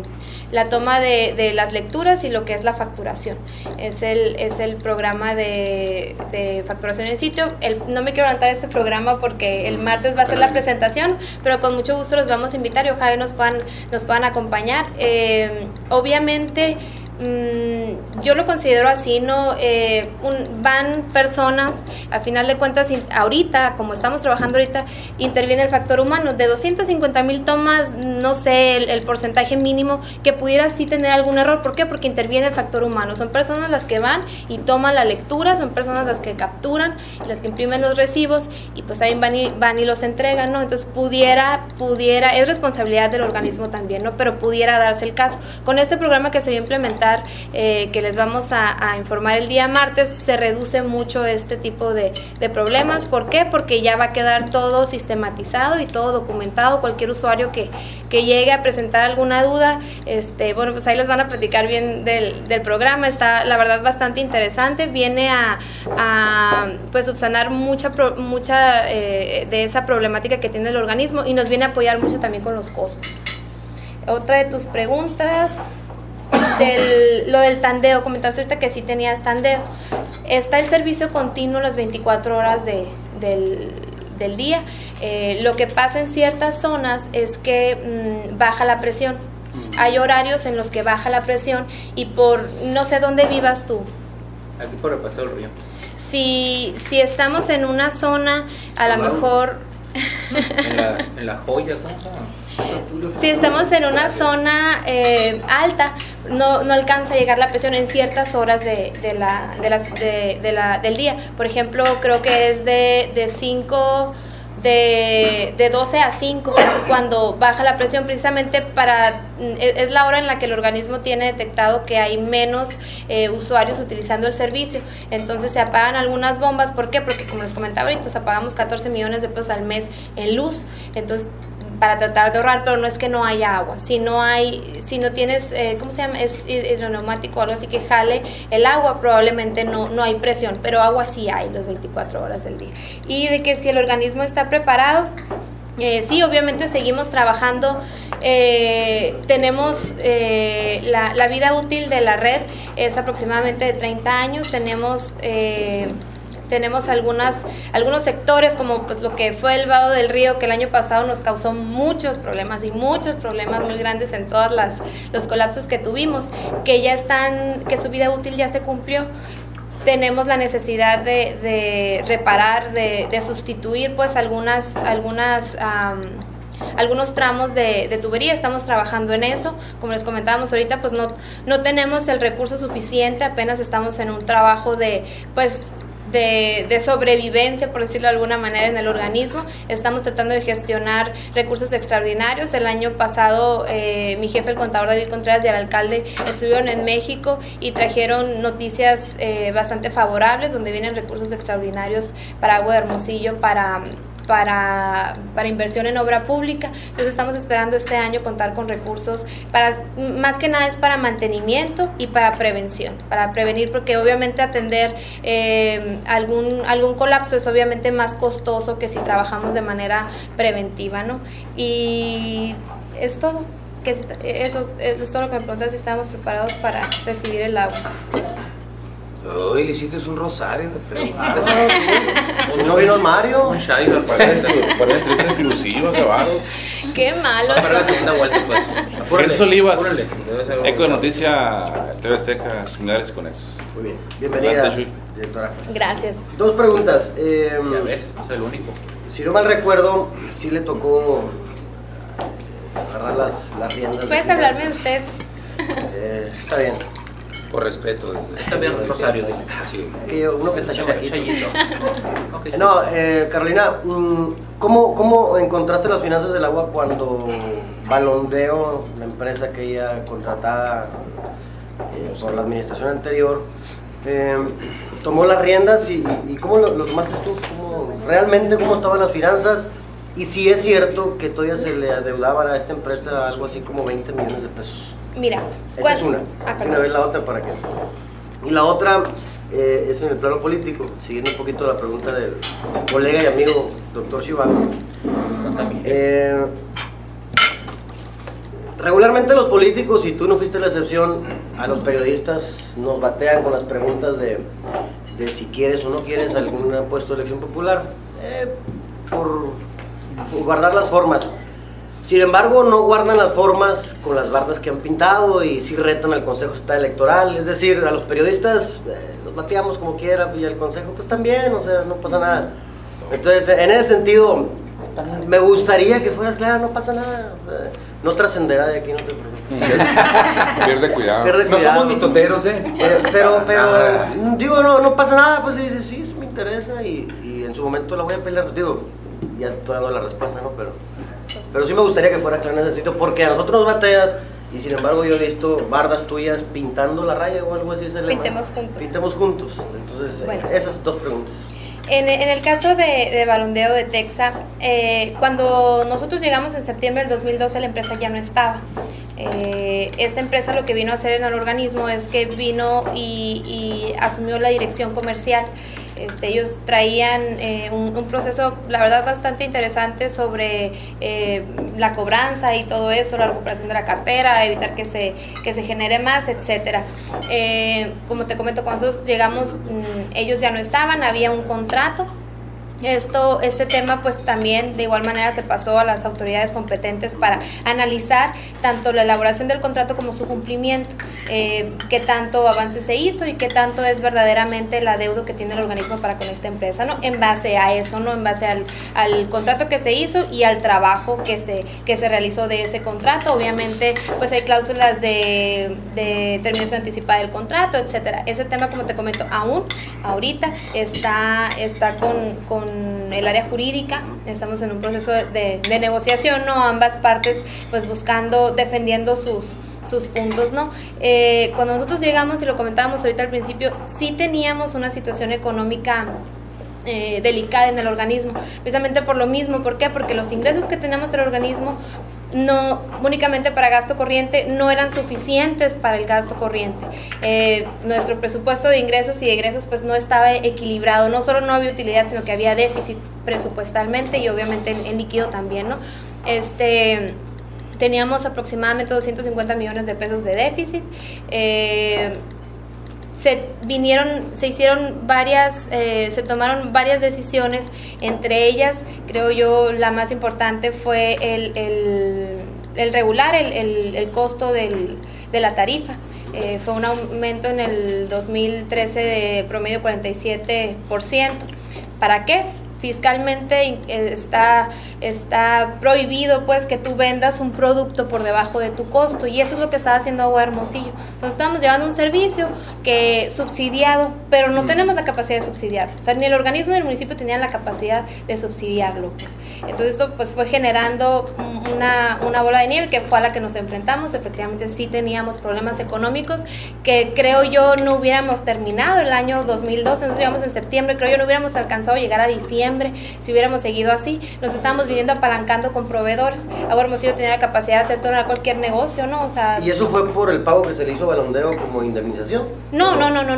las lecturas y lo que es la facturación. Es el programa de facturación en sitio. No me quiero adelantar este programa porque el martes va a ser la presentación, pero con mucho gusto los vamos a invitar y ojalá nos puedan acompañar. Obviamente, yo lo considero así, ¿no? Van personas, a final de cuentas, ahorita, como estamos trabajando ahorita, interviene el factor humano. De 250,000 tomas, no sé el porcentaje mínimo que pudiera sí tener algún error. ¿Por qué? Porque interviene el factor humano. Son personas las que van y toman la lectura, son personas las que capturan, las que imprimen los recibos y pues ahí van y los entregan, ¿no? Entonces pudiera, es responsabilidad del organismo también, ¿no? Pero pudiera darse el caso. Con este programa que se va a implementar, que les vamos a informar el día martes, se reduce mucho este tipo de problemas. ¿Por qué? Porque ya va a quedar todo sistematizado y todo documentado. Cualquier usuario que llegue a presentar alguna duda, bueno, pues ahí les van a platicar bien del programa. Está, la verdad, bastante interesante. Viene a pues subsanar mucha de esa problemática que tiene el organismo y nos viene a apoyar mucho también con los costos. Otra de tus preguntas, lo del tandeo, comentaste ahorita que sí tenías tandeo. Está el servicio continuo las 24 horas del día. Lo que pasa en ciertas zonas es que baja la presión. Hay horarios en los que baja la presión y por no sé dónde vivas tú. Aquí por el Paseo del Río. Si estamos en una zona, a lo mejor... en la Joya, ¿cómo se llama? Si estamos en una zona alta, no alcanza a llegar la presión en ciertas horas del día. Por ejemplo, creo que es de 12 a 5 cuando baja la presión, precisamente es la hora en la que el organismo tiene detectado que hay menos usuarios utilizando el servicio. Entonces se apagan algunas bombas. ¿Por qué? Porque, como les comentaba ahorita, pagamos 14 millones de pesos al mes en luz. Entonces para tratar de ahorrar, pero no es que no haya agua. Si no tienes, ¿cómo se llama? Es hidroneumático o algo así que jale el agua, probablemente no hay presión, pero agua sí hay las 24 horas del día. Y de que si el organismo está preparado, sí, obviamente seguimos trabajando. Tenemos la vida útil de la red es aproximadamente de 30 años. Tenemos algunos sectores como pues lo que fue el Vado del Río, que el año pasado nos causó muchos problemas muy grandes en todos los colapsos que tuvimos, que su vida útil ya se cumplió. Tenemos la necesidad de reparar, de sustituir pues algunos tramos de tubería. Estamos trabajando en eso. Como les comentábamos ahorita, pues no tenemos el recurso suficiente, apenas estamos en un trabajo de sobrevivencia, por decirlo de alguna manera, en el organismo. Estamos tratando de gestionar recursos extraordinarios. El año pasado mi jefe, el contador David Contreras, y el alcalde estuvieron en México y trajeron noticias bastante favorables, donde vienen recursos extraordinarios para Agua de Hermosillo, para inversión en obra pública. Entonces estamos esperando este año contar con recursos más que nada es para mantenimiento y para prevención, para prevenir, porque obviamente atender algún colapso es obviamente más costoso que si trabajamos de manera preventiva, ¿no? Y es todo. Eso es todo lo que me preguntas, si estamos preparados para recibir el agua. Uy, le hiciste un rosario de preguntas. ¿No vino Mario? Un Shaido, Para entrevista exclusiva, acabado. Qué malo. para la segunda vuelta, pues. Gerson Olivas, Debe ser Eco de Noticia, TV Azteca, similares con eso. Muy bien, bienvenida, Adelante, Shui. directora. Gracias. Dos preguntas. Ya ves, no soy el único. Si no mal recuerdo, sí le tocó agarrar las riendas. ¿Puedes hablarme de usted? Está bien. Por respeto. Está bien, Rosario. Sí. Uno que está chamaquito. Chayito. Okay, No, Carolina, ¿cómo encontraste las finanzas del agua cuando Balondeo, la empresa aquella contratada por la administración anterior, tomó las riendas y cómo lo tomaste tú? ¿Realmente cómo estaban las finanzas? Y si es cierto que todavía se le adeudaban a esta empresa algo así como 20 millones de pesos. Mira, esa es una. Una vez la otra para qué. Y la otra es en el plano político, siguiendo un poquito la pregunta del colega y amigo doctor Shibano. Regularmente los políticos, y tú no fuiste la excepción, a los periodistas nos batean con las preguntas de si quieres o no quieres algún puesto de elección popular, por guardar las formas. Sin embargo, no guardan las formas con las bardas que han pintado y sí retan al Consejo Estatal Electoral. Es decir, a los periodistas los bateamos como quiera y al Consejo pues también, o sea, no pasa nada. Entonces, en ese sentido, me gustaría que fueras clara, no pasa nada. No trascenderá de aquí, no te preocupes. Pierde cuidado. No somos mitoteros, pero digo, no pasa nada, pues sí, me interesa y en su momento la voy a pelear. Digo, ya estoy dando la respuesta, ¿no? Pero sí me gustaría que fuera claro en ese sitio, porque a nosotros nos bateas y sin embargo yo he visto bardas tuyas pintando la raya o algo así. Pintemos juntos. Pintemos juntos. Entonces, bueno, esas dos preguntas. En el caso de Balondeo de Texa, cuando nosotros llegamos en septiembre del 2012, la empresa ya no estaba. Esta empresa lo que vino a hacer en el organismo es que vino y asumió la dirección comercial. Ellos traían un proceso, la verdad, bastante interesante sobre la cobranza y todo eso, la recuperación de la cartera, evitar que se genere más, etcétera. Como te comento, cuando nosotros llegamos, ellos ya no estaban, había un contrato. Este tema pues también de igual manera se pasó a las autoridades competentes para analizar tanto la elaboración del contrato como su cumplimiento, qué tanto avance se hizo y qué tanto es verdaderamente el adeudo que tiene el organismo para con esta empresa, ¿no? En base a eso, ¿no? En base al contrato que se hizo y al trabajo que se realizó de ese contrato. Obviamente pues hay cláusulas de terminación anticipada del contrato, etcétera. Ese tema, como te comento, aún ahorita está con el área jurídica. Estamos en un proceso de negociación, ¿no? Ambas partes pues defendiendo sus puntos, ¿no? Cuando nosotros llegamos, y lo comentábamos ahorita al principio, sí teníamos una situación económica delicada en el organismo, precisamente por lo mismo. ¿Por qué? Porque los ingresos que tenemos del organismo no únicamente para gasto corriente no eran suficientes para el gasto corriente. Nuestro presupuesto de ingresos y de egresos pues no estaba equilibrado, no solo no había utilidad, sino que había déficit presupuestalmente y obviamente en líquido también, ¿no? Teníamos aproximadamente 250 millones de pesos de déficit. Se tomaron varias decisiones, entre ellas, creo yo, la más importante fue el regular el costo de la tarifa. Fue un aumento en el 2013 de promedio 47%. ¿Para qué? Fiscalmente está prohibido pues que tú vendas un producto por debajo de tu costo, y eso es lo que estaba haciendo Agua Hermosillo. Entonces estamos llevando un servicio que subsidiado, pero no tenemos la capacidad de subsidiarlo, o sea, ni el organismo del municipio tenía la capacidad de subsidiarlo, pues. Entonces esto pues fue generando una bola de nieve que fue a la que nos enfrentamos. Efectivamente sí teníamos problemas económicos que creo yo no hubiéramos terminado el año 2012, nosotros llegamos en septiembre, creo yo no hubiéramos alcanzado a llegar a diciembre si hubiéramos seguido así. Nos estábamos viniendo apalancando con proveedores. Agua Hermosillo tenía la capacidad de hacer todo cualquier negocio, ¿no? O sea, ¿y eso fue por el pago que se le hizo a Balondeo como indemnización? No,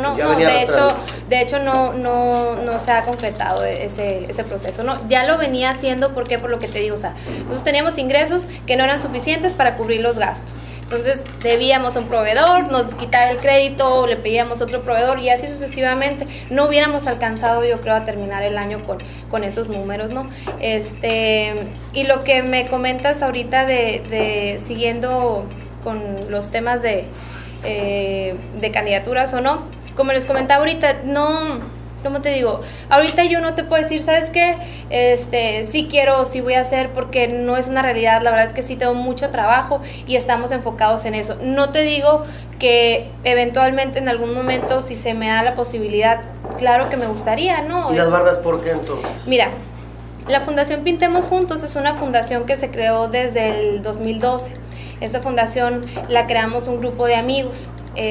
de hecho no se ha concretado ese proceso, ¿no? Ya lo venía haciendo, ¿por qué? Por lo que te digo, o sea, nosotros teníamos ingresos que no eran suficientes para cubrir los gastos. Entonces debíamos a un proveedor, nos quitaba el crédito, le pedíamos a otro proveedor y así sucesivamente. No hubiéramos alcanzado, yo creo, a terminar el año con esos números, ¿no? Y lo que me comentas ahorita de siguiendo con los temas de candidaturas o no, como les comentaba ahorita, no... ¿Cómo te digo? Ahorita yo no te puedo decir, ¿sabes qué? Sí quiero, sí voy a hacer, porque no es una realidad. La verdad es que sí tengo mucho trabajo y estamos enfocados en eso. No te digo que eventualmente en algún momento, si se me da la posibilidad, claro que me gustaría, ¿no? ¿Y las bardas por qué entonces? Mira, la Fundación Pintemos Juntos es una fundación que se creó desde el 2012. Esta fundación la creamos un grupo de amigos.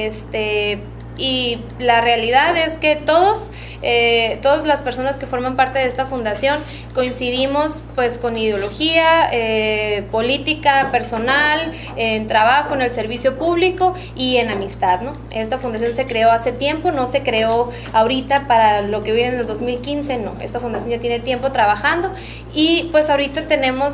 Y la realidad es que todas las personas que forman parte de esta fundación coincidimos pues con ideología, política, personal, en trabajo, en el servicio público y en amistad, ¿no? Esta fundación se creó hace tiempo, no se creó ahorita para lo que viene en el 2015, no. Esta fundación ya tiene tiempo trabajando y pues ahorita tenemos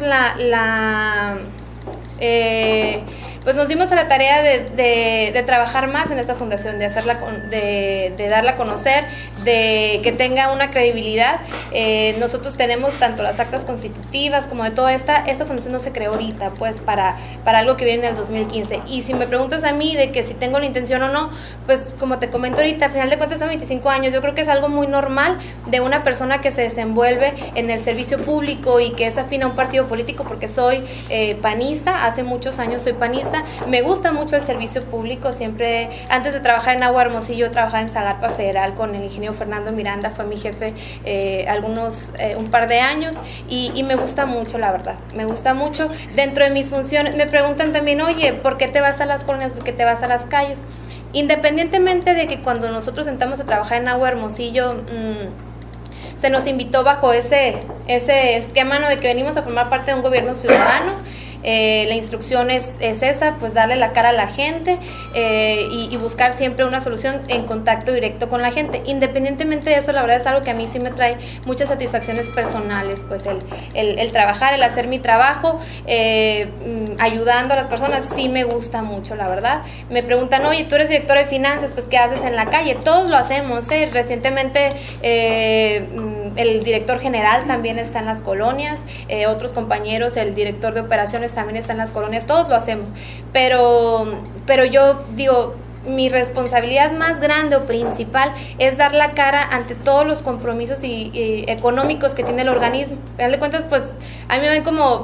pues nos dimos a la tarea de trabajar más en esta fundación, de darla a conocer, de que tenga una credibilidad. Nosotros tenemos tanto las actas constitutivas como de toda esta fundación no se creó ahorita, pues para algo que viene en el 2015. Y si me preguntas a mí de que si tengo la intención o no, pues como te comento ahorita, a final de cuentas son 25 años, yo creo que es algo muy normal de una persona que se desenvuelve en el servicio público y que es afín a un partido político, porque soy panista, hace muchos años soy panista. Me gusta mucho el servicio público, siempre, antes de trabajar en Agua Hermosillo, trabajaba en Zagarpa Federal con el ingeniero Fernando Miranda, fue mi jefe un par de años y me gusta mucho, la verdad, me gusta mucho. Dentro de mis funciones, me preguntan también, oye, ¿por qué te vas a las colonias? ¿Por qué te vas a las calles? Independientemente de que cuando nosotros entramos a trabajar en Agua Hermosillo, se nos invitó bajo ese esquema, ¿no?, de que venimos a formar parte de un gobierno ciudadano. La instrucción es esa, pues darle la cara a la gente y buscar siempre una solución en contacto directo con la gente. Independientemente de eso, la verdad es algo que a mí sí me trae muchas satisfacciones personales, pues el trabajar, el hacer mi trabajo, ayudando a las personas, sí me gusta mucho, la verdad. Me preguntan, oye, tú eres director de finanzas, pues ¿qué haces en la calle? Todos lo hacemos, recientemente el director general también está en las colonias, otros compañeros, el director de operaciones también está en las colonias, todos lo hacemos, pero yo digo, mi responsabilidad más grande o principal es dar la cara ante todos los compromisos y económicos que tiene el organismo. Al final de cuentas, pues a mí me ven como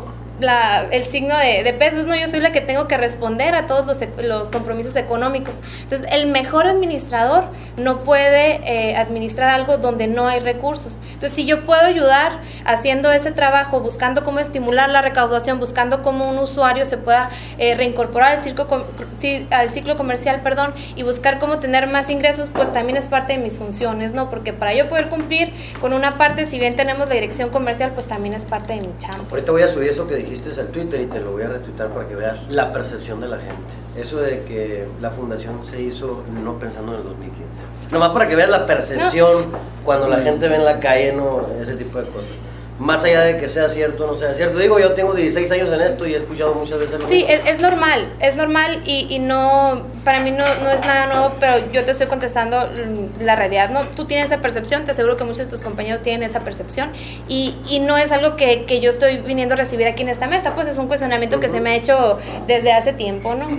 el signo de pesos, no, yo soy la que tengo que responder a todos los compromisos económicos. Entonces, el mejor administrador no puede administrar algo donde no hay recursos. Entonces, si yo puedo ayudar haciendo ese trabajo, buscando cómo estimular la recaudación, buscando cómo un usuario se pueda reincorporar al ciclo comercial, y buscar cómo tener más ingresos, pues también es parte de mis funciones, ¿no? Porque para yo poder cumplir con una parte, si bien tenemos la dirección comercial, pues también es parte de mi chamba. Ahorita voy a subir eso que dijiste al Twitter y te lo voy a retuitar para que veas la percepción de la gente. Eso de que la fundación se hizo no pensando en el 2015. Nomás para que veas la percepción cuando la gente ve en la calle, ¿no? Ese tipo de cosas. Más allá de que sea cierto o no sea cierto. Digo, yo tengo 16 años en esto y he escuchado muchas veces lo Sí, mismo. es normal y no, para mí no es nada nuevo, pero yo te estoy contestando la realidad, ¿no? Tú tienes esa percepción, te aseguro que muchos de tus compañeros tienen esa percepción y no es algo que yo estoy viniendo a recibir aquí en esta mesa, pues es un cuestionamiento que se me ha hecho desde hace tiempo, ¿no?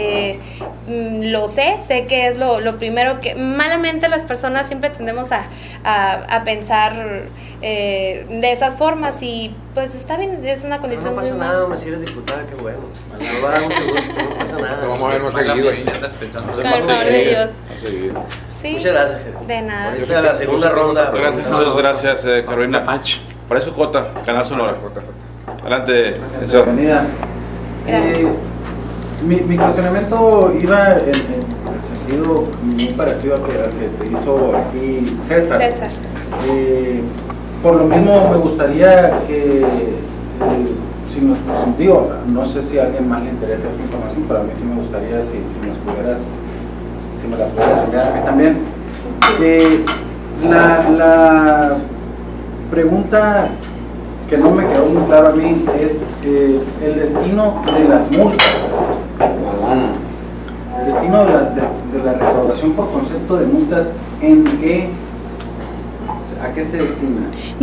Lo sé que es lo primero que malamente las personas siempre tendemos a pensar de esas formas y pues está bien, es una condición no pasa muy nada, me si eres diputada, qué bueno. Me va a dar mucho gusto, no pasa nada. Vamos a ver más seguido ahí. Con el favor de Dios. Sí. Muchas gracias, Jesús. De nada. Yo a la segunda ronda. Gracias, Jesús, gracias, Carolina. Para eso Cota, Canal Sonora. Adelante, señor. Bienvenida. Gracias. Mi cuestionamiento iba en el sentido muy parecido al que te hizo aquí César. Por lo mismo me gustaría que, si nos digo, no sé si a alguien más le interesa esa información, pero a mí sí me gustaría si me la pudieras enviar a mí también. La pregunta que no me quedó muy claro a mí es el destino de las multas. El destino de la recaudación por concepto de multas, ¿a qué se destina?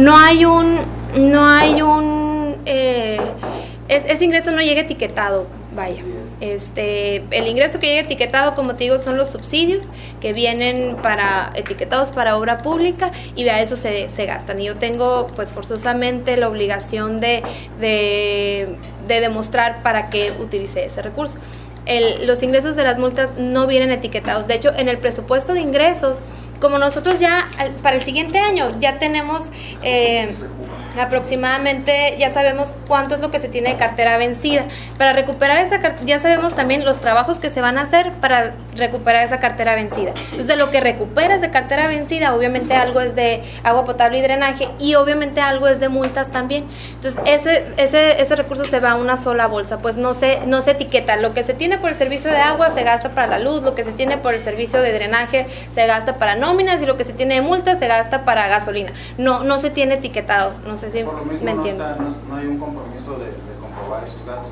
Ese ingreso no llega etiquetado, vaya. El ingreso que llega etiquetado, como te digo, son los subsidios que vienen etiquetados para obra pública y a eso se gastan. Y yo tengo pues forzosamente la obligación de demostrar para qué utilicé ese recurso. Los ingresos de las multas no vienen etiquetados. De hecho, en el presupuesto de ingresos, como nosotros ya para el siguiente año ya tenemos aproximadamente, ya sabemos cuánto es lo que se tiene de cartera vencida. Para recuperar esa cartera, ya sabemos también los trabajos que se van a hacer para recuperar esa cartera vencida. Entonces, de lo que recuperas de cartera vencida, obviamente algo es de agua potable y drenaje y obviamente algo es de multas también. Entonces, ese recurso se va a una sola bolsa, pues no se etiqueta. Lo que se tiene por el servicio de agua se gasta para la luz, lo que se tiene por el servicio de drenaje se gasta para nóminas y lo que se tiene de multas se gasta para gasolina. No se tiene etiquetado, no sé si por lo mismo me entiendes. No hay un compromiso de comprobar esos gastos.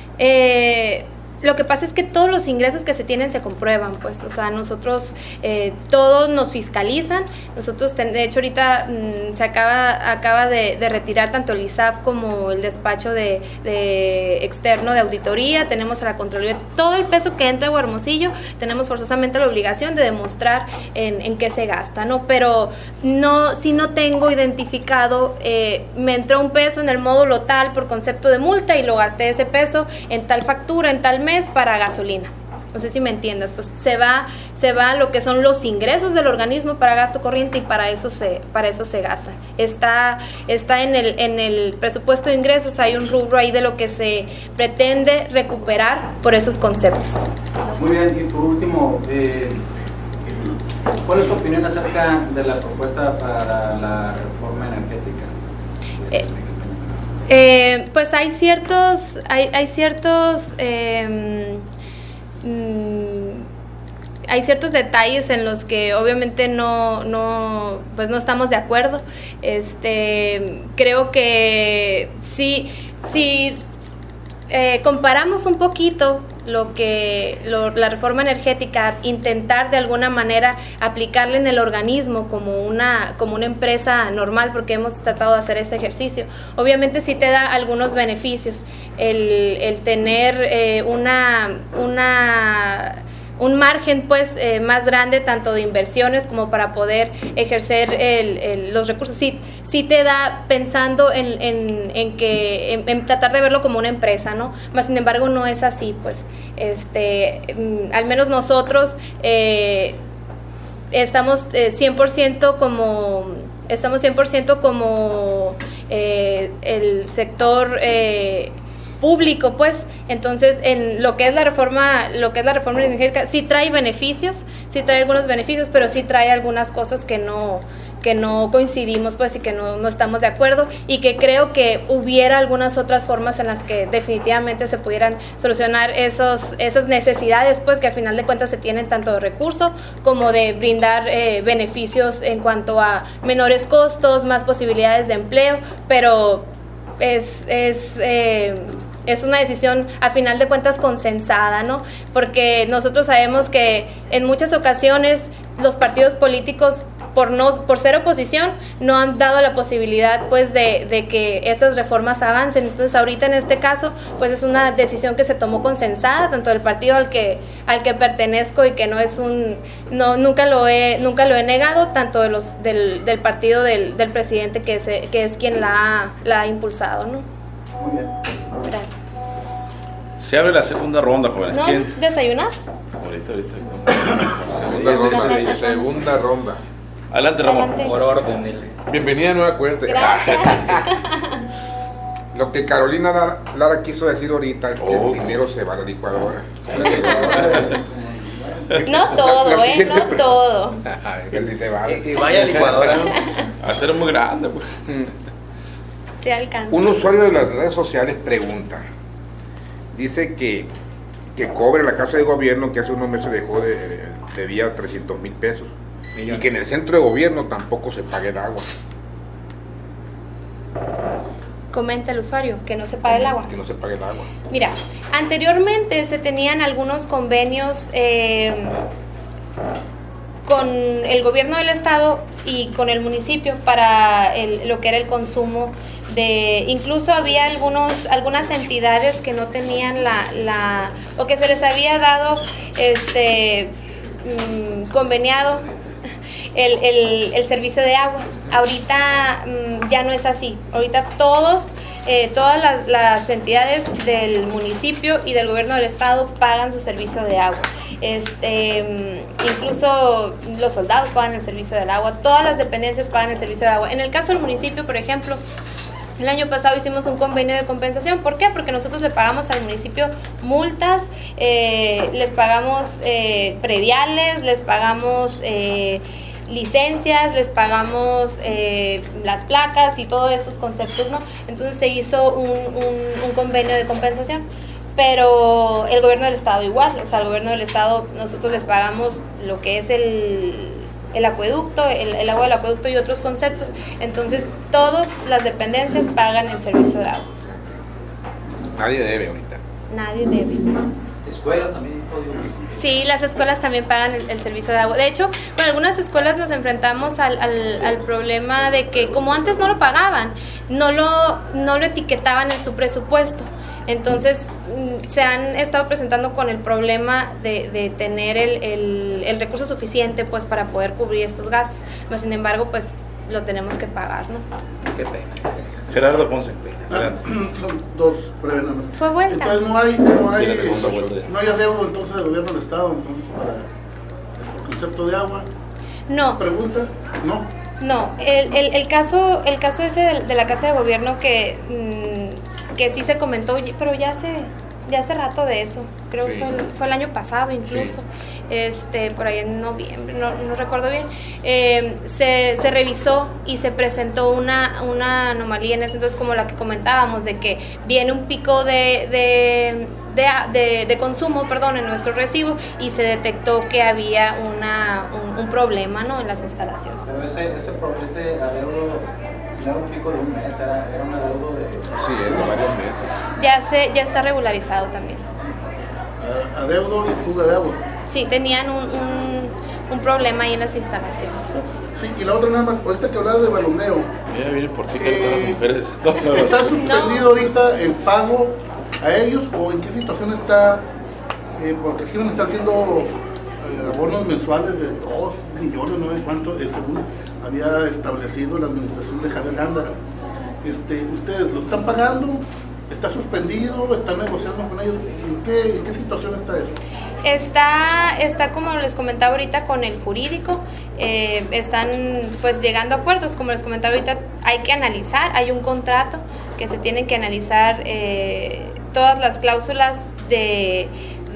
Lo que pasa es que todos los ingresos que se tienen se comprueban, pues, o sea, nosotros, todos nos fiscalizan, nosotros, de hecho, ahorita se acaba de retirar tanto el ISAF como el despacho de externo de auditoría, tenemos a la Contraloría, todo el peso que entra a Hermosillo, tenemos forzosamente la obligación de demostrar en qué se gasta, ¿no? Pero si no tengo identificado, me entró un peso en el módulo tal por concepto de multa y lo gasté ese peso en tal factura, en tal mes para gasolina. No sé si me entiendas, pues se va lo que son los ingresos del organismo para gasto corriente y para eso se gastan. Está en el presupuesto de ingresos, hay un rubro ahí de lo que se pretende recuperar por esos conceptos. Muy bien, y por último, ¿cuál es tu opinión acerca de la propuesta para la reforma energética? Pues hay ciertos detalles en los que obviamente no estamos de acuerdo. Creo que si comparamos un poquito la reforma energética, intentar de alguna manera aplicarla en el organismo como una empresa normal, porque hemos tratado de hacer ese ejercicio, obviamente sí te da algunos beneficios el tener un margen pues más grande tanto de inversiones como para poder ejercer los recursos. Sí te da pensando en tratar de verlo como una empresa, ¿no? Mas sin embargo no es así, pues al menos nosotros estamos 100% como el sector público, pues. Entonces en lo que es la reforma energética sí trae beneficios, sí trae algunos beneficios, pero sí trae algunas cosas que no coincidimos, pues, y que no estamos de acuerdo, y que creo que hubiera algunas otras formas en las que definitivamente se pudieran solucionar esas necesidades, pues, que al final de cuentas se tienen tanto de recurso como de brindar beneficios en cuanto a menores costos, más posibilidades de empleo, pero es una decisión a final de cuentas consensada, ¿no? Porque nosotros sabemos que en muchas ocasiones los partidos políticos por ser oposición no han dado la posibilidad pues de que esas reformas avancen. Entonces ahorita en este caso pues es una decisión que se tomó consensada tanto del partido al que pertenezco, y que nunca lo he negado, tanto del partido del presidente que es quien la ha impulsado, ¿no? Muy bien. Gracias. Se abre la segunda ronda, jóvenes. ¿No ¿Quién? desayunar? Ahorita. Segunda ronda. Adelante, Ramón. Adelante. Por orden. Bienvenida a Nueva Cuenta. Gracias. Lo que Carolina Lara quiso decir ahorita es que el dinero se va a la licuadora. No todo, no todo. Que sí se va. Y vaya licuadora. Va a ser muy grande, pues. Sí alcanza. Un usuario de las redes sociales pregunta, dice que cobre la casa de gobierno, que hace unos meses debía 300,000 pesos, y que en el centro de gobierno tampoco se pague el agua. Comenta el usuario que no se pague el agua. Que no se pague el agua. Mira, anteriormente se tenían algunos convenios con el gobierno del estado y con el municipio para lo que era el consumo incluso había algunas entidades que no tenían o que se les había dado conveniado el servicio de agua. Ahorita ya no es así. Ahorita todas las entidades del municipio y del gobierno del estado pagan su servicio de agua. Incluso los soldados pagan el servicio del agua, todas las dependencias pagan el servicio del agua. En el caso del municipio, por ejemplo, el año pasado hicimos un convenio de compensación. ¿Por qué? Porque nosotros le pagamos al municipio multas, les pagamos prediales, les pagamos licencias, les pagamos las placas y todos esos conceptos, ¿no? Entonces se hizo un convenio de compensación. Pero el gobierno del estado igual, o sea, el gobierno del estado nosotros les pagamos lo que es el acueducto, el agua del acueducto y otros conceptos. Entonces todas las dependencias pagan el servicio de agua. Nadie debe ahorita. Nadie debe. ¿Escuelas también? Sí, las escuelas también pagan el servicio de agua. De hecho, con algunas escuelas nos enfrentamos al problema de que como antes no lo pagaban, no lo etiquetaban en su presupuesto. Entonces se han estado presentando con el problema de tener el recurso suficiente pues para poder cubrir estos gastos, mas sin embargo pues lo tenemos que pagar, ¿no? Qué pena. Gerardo Ponce. Son dos breves. Fue vuelta. Entonces no hay adeudo entonces del gobierno del estado entonces, para el concepto de agua. No. ¿Pregunta? No. No, el caso ese de la casa de gobierno que sí se comentó, pero ya hace rato de eso, creo que fue el año pasado incluso, por ahí en noviembre, no recuerdo bien, se revisó y se presentó una anomalía en ese entonces, como la que comentábamos, de que viene un pico de consumo, en nuestro recibo, y se detectó que había un problema, ¿no?, en las instalaciones. Pero ese adeudo no era un pico de un mes, era un adeudo de... Sí, es de varios meses. Ya está regularizado también. Adeudo y fuga de agua. Sí, tenían un problema ahí en las instalaciones. Sí, y la otra nada más, ahorita que hablaba de baloneo. Mira, viene por ti que todas las mujeres. ¿Está suspendido ahorita el pago a ellos o en qué situación está? Porque sí van a estar haciendo abonos mensuales de 2 millones, no sé cuánto, según había establecido la administración de Javier Gándara. ¿Ustedes lo están pagando? ¿Está suspendido? ¿Están negociando con ellos? ¿En qué situación está eso? Está como les comentaba ahorita con el jurídico, están pues llegando a acuerdos, como les comentaba ahorita, hay que analizar, hay un contrato que se tienen que analizar todas las cláusulas de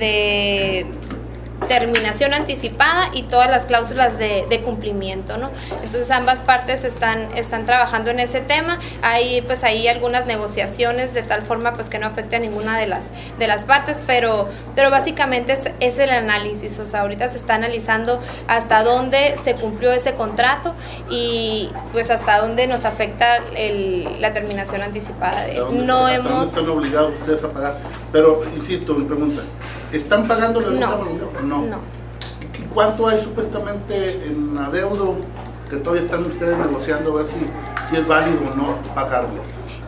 terminación anticipada y todas las cláusulas de cumplimiento, ¿no? Entonces ambas partes están trabajando en ese tema. Hay pues ahí algunas negociaciones de tal forma pues que no afecte a ninguna de las partes, pero básicamente es el análisis. O sea, ahorita se está analizando hasta dónde se cumplió ese contrato y pues hasta dónde nos afecta la terminación anticipada. No están obligados ustedes a pagar, pero insisto, mi pregunta, ¿están pagando la deuda? No. ¿Y cuánto hay supuestamente en adeudo que todavía están ustedes negociando a ver si es válido o no pagarlos?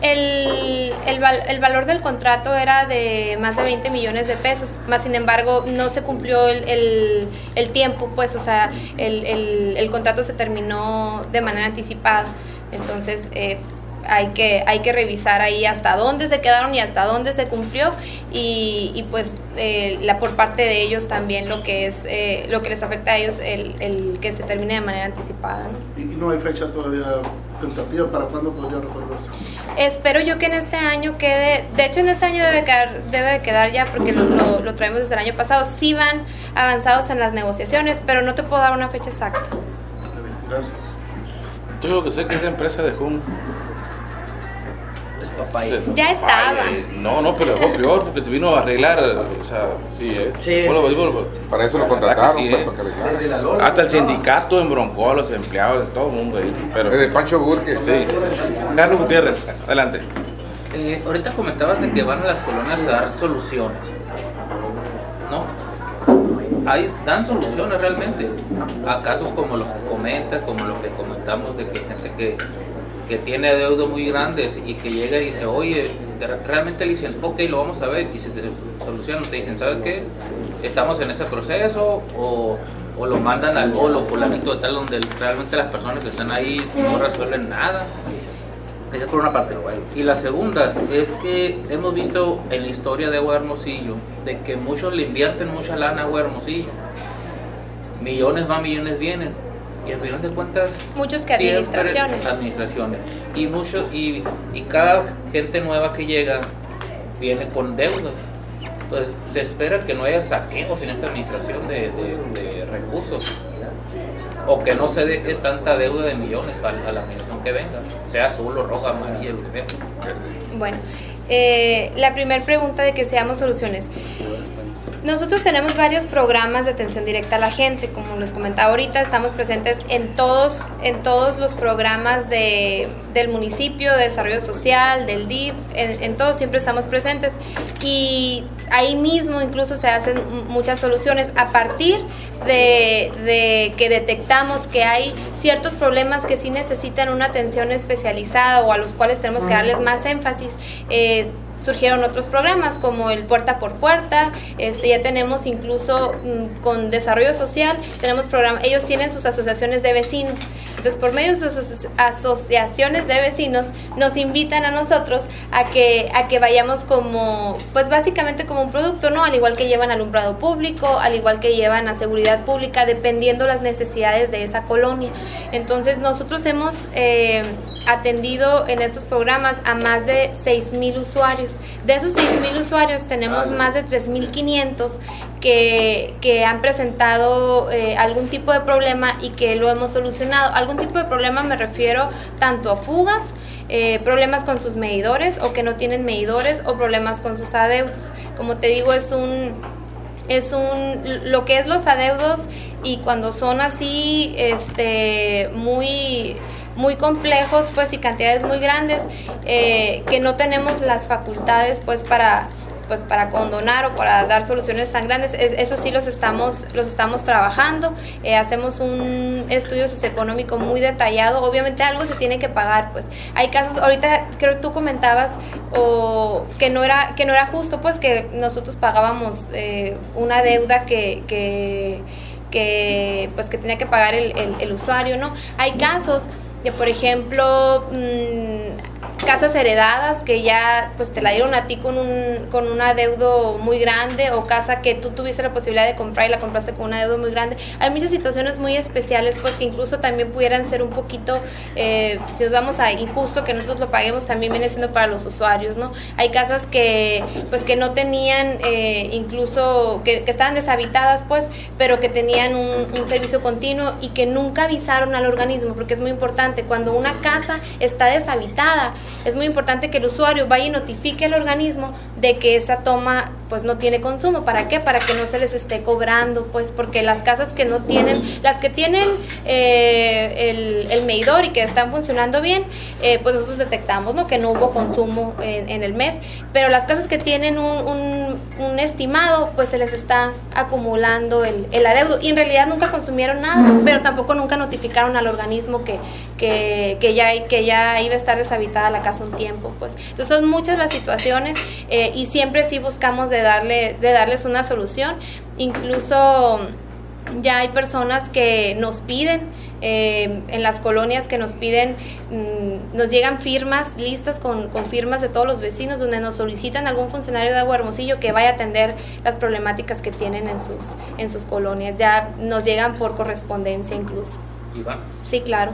El valor del contrato era de más de 20 millones de pesos, más sin embargo no se cumplió el tiempo, pues, o sea, el contrato se terminó de manera anticipada, entonces hay que revisar ahí hasta dónde se quedaron y hasta dónde se cumplió y pues por parte de ellos también lo que les afecta a ellos el que se termine de manera anticipada, ¿no? ¿Y no hay fecha todavía tentativa para cuándo podría resolverse? Espero yo que en este año quede, de hecho en este año debe de quedar ya porque lo traemos desde el año pasado, sí van avanzados en las negociaciones, pero no te puedo dar una fecha exacta. Gracias. Yo lo que sé que esa empresa dejó un... Ya estaba. No, pero dejó peor porque se vino a arreglar, o sea, para eso lo contrataron, sí, hasta el sindicato embroncó a los empleados, todo el mundo ahí. Pero de Pancho Burke. Sí. Carlos Gutiérrez, adelante. Ahorita comentabas de que van a las colonias a dar soluciones, ¿no? Dan soluciones realmente a casos como los que comenta, como lo que comentamos de que hay gente que tiene deudas muy grandes y que llega y dice, oye, realmente le dicen, ok, lo vamos a ver, y se te solucionan, te dicen, ¿sabes qué? Estamos en ese proceso, o lo mandan al bolo, fulanito, tal, donde realmente las personas que están ahí no resuelven nada. Esa es por una parte. Y la segunda es que hemos visto en la historia de Agua Hermosillo, de que muchos le invierten mucha lana a Agua Hermosillo. Millones van, millones vienen. Y al final de cuentas muchos que administraciones y cada gente nueva que llega viene con deudas, entonces se espera que no haya saqueos en esta administración de recursos o que no se deje tanta deuda de millones a la administración que venga, sea azul o roja, amarilla, lo que venga. Bueno, la primera pregunta de que seamos soluciones. Nosotros tenemos varios programas de atención directa a la gente, como les comentaba ahorita, estamos presentes en todos los programas del municipio, de desarrollo social, del DIF, en todos siempre estamos presentes y ahí mismo incluso se hacen muchas soluciones a partir de que detectamos que hay ciertos problemas que sí necesitan una atención especializada o a los cuales tenemos que darles más énfasis. Surgieron otros programas como el Puerta por Puerta, ya tenemos incluso con desarrollo social, tenemos programas, ellos tienen sus asociaciones de vecinos, entonces por medio de sus asociaciones de vecinos nos invitan a nosotros a que vayamos como, pues básicamente como un producto, ¿no? Al igual que llevan alumbrado público, al igual que llevan a seguridad pública, dependiendo las necesidades de esa colonia. Entonces nosotros hemos atendido en estos programas a más de 6,000 usuarios. De esos 6,000 usuarios tenemos más de 3,500 que han presentado algún tipo de problema y que lo hemos solucionado. Algún tipo de problema me refiero tanto a fugas, problemas con sus medidores o que no tienen medidores o problemas con sus adeudos. Como te digo, lo que es los adeudos y cuando son así muy complejos pues y cantidades muy grandes que no tenemos las facultades pues para condonar o para dar soluciones tan grandes, eso sí los estamos trabajando, hacemos un estudio socioeconómico muy detallado, obviamente algo se tiene que pagar, pues hay casos, ahorita creo que tú comentabas que no era justo pues que nosotros pagábamos una deuda que pues, que tenía que pagar el usuario, ¿no? Hay casos de, por ejemplo, casas heredadas que ya pues te la dieron a ti con un adeudo muy grande, o casa que tú tuviste la posibilidad de comprar y la compraste con un adeudo muy grande. Hay muchas situaciones muy especiales pues que incluso también pudieran ser un poquito, si nos vamos a injusto que nosotros lo paguemos, también viene siendo para los usuarios, ¿no? Hay casas que pues que no tenían, incluso que estaban deshabitadas pues, pero que tenían un servicio continuo y que nunca avisaron al organismo, porque es muy importante, cuando una casa está deshabitada, es muy importante que el usuario vaya y notifique al organismo de que esa toma pues no tiene consumo. ¿Para qué? Para que no se les esté cobrando, pues, porque las casas que no tienen, las que tienen el medidor y que están funcionando bien, pues nosotros detectamos, ¿no?, que no hubo consumo en el mes, pero las casas que tienen un estimado, pues se les está acumulando el adeudo, y en realidad nunca consumieron nada, pero tampoco nunca notificaron al organismo que ya iba a estar deshabitada la casa un tiempo, pues. Entonces son muchas las situaciones, y siempre sí buscamos de darles una solución. Incluso ya hay personas que nos piden, en las colonias que nos piden, nos llegan firmas, listas con firmas de todos los vecinos, donde nos solicitan algún funcionario de Agua Hermosillo que vaya a atender las problemáticas que tienen en sus colonias. Ya nos llegan por correspondencia incluso. Iván. Sí, claro.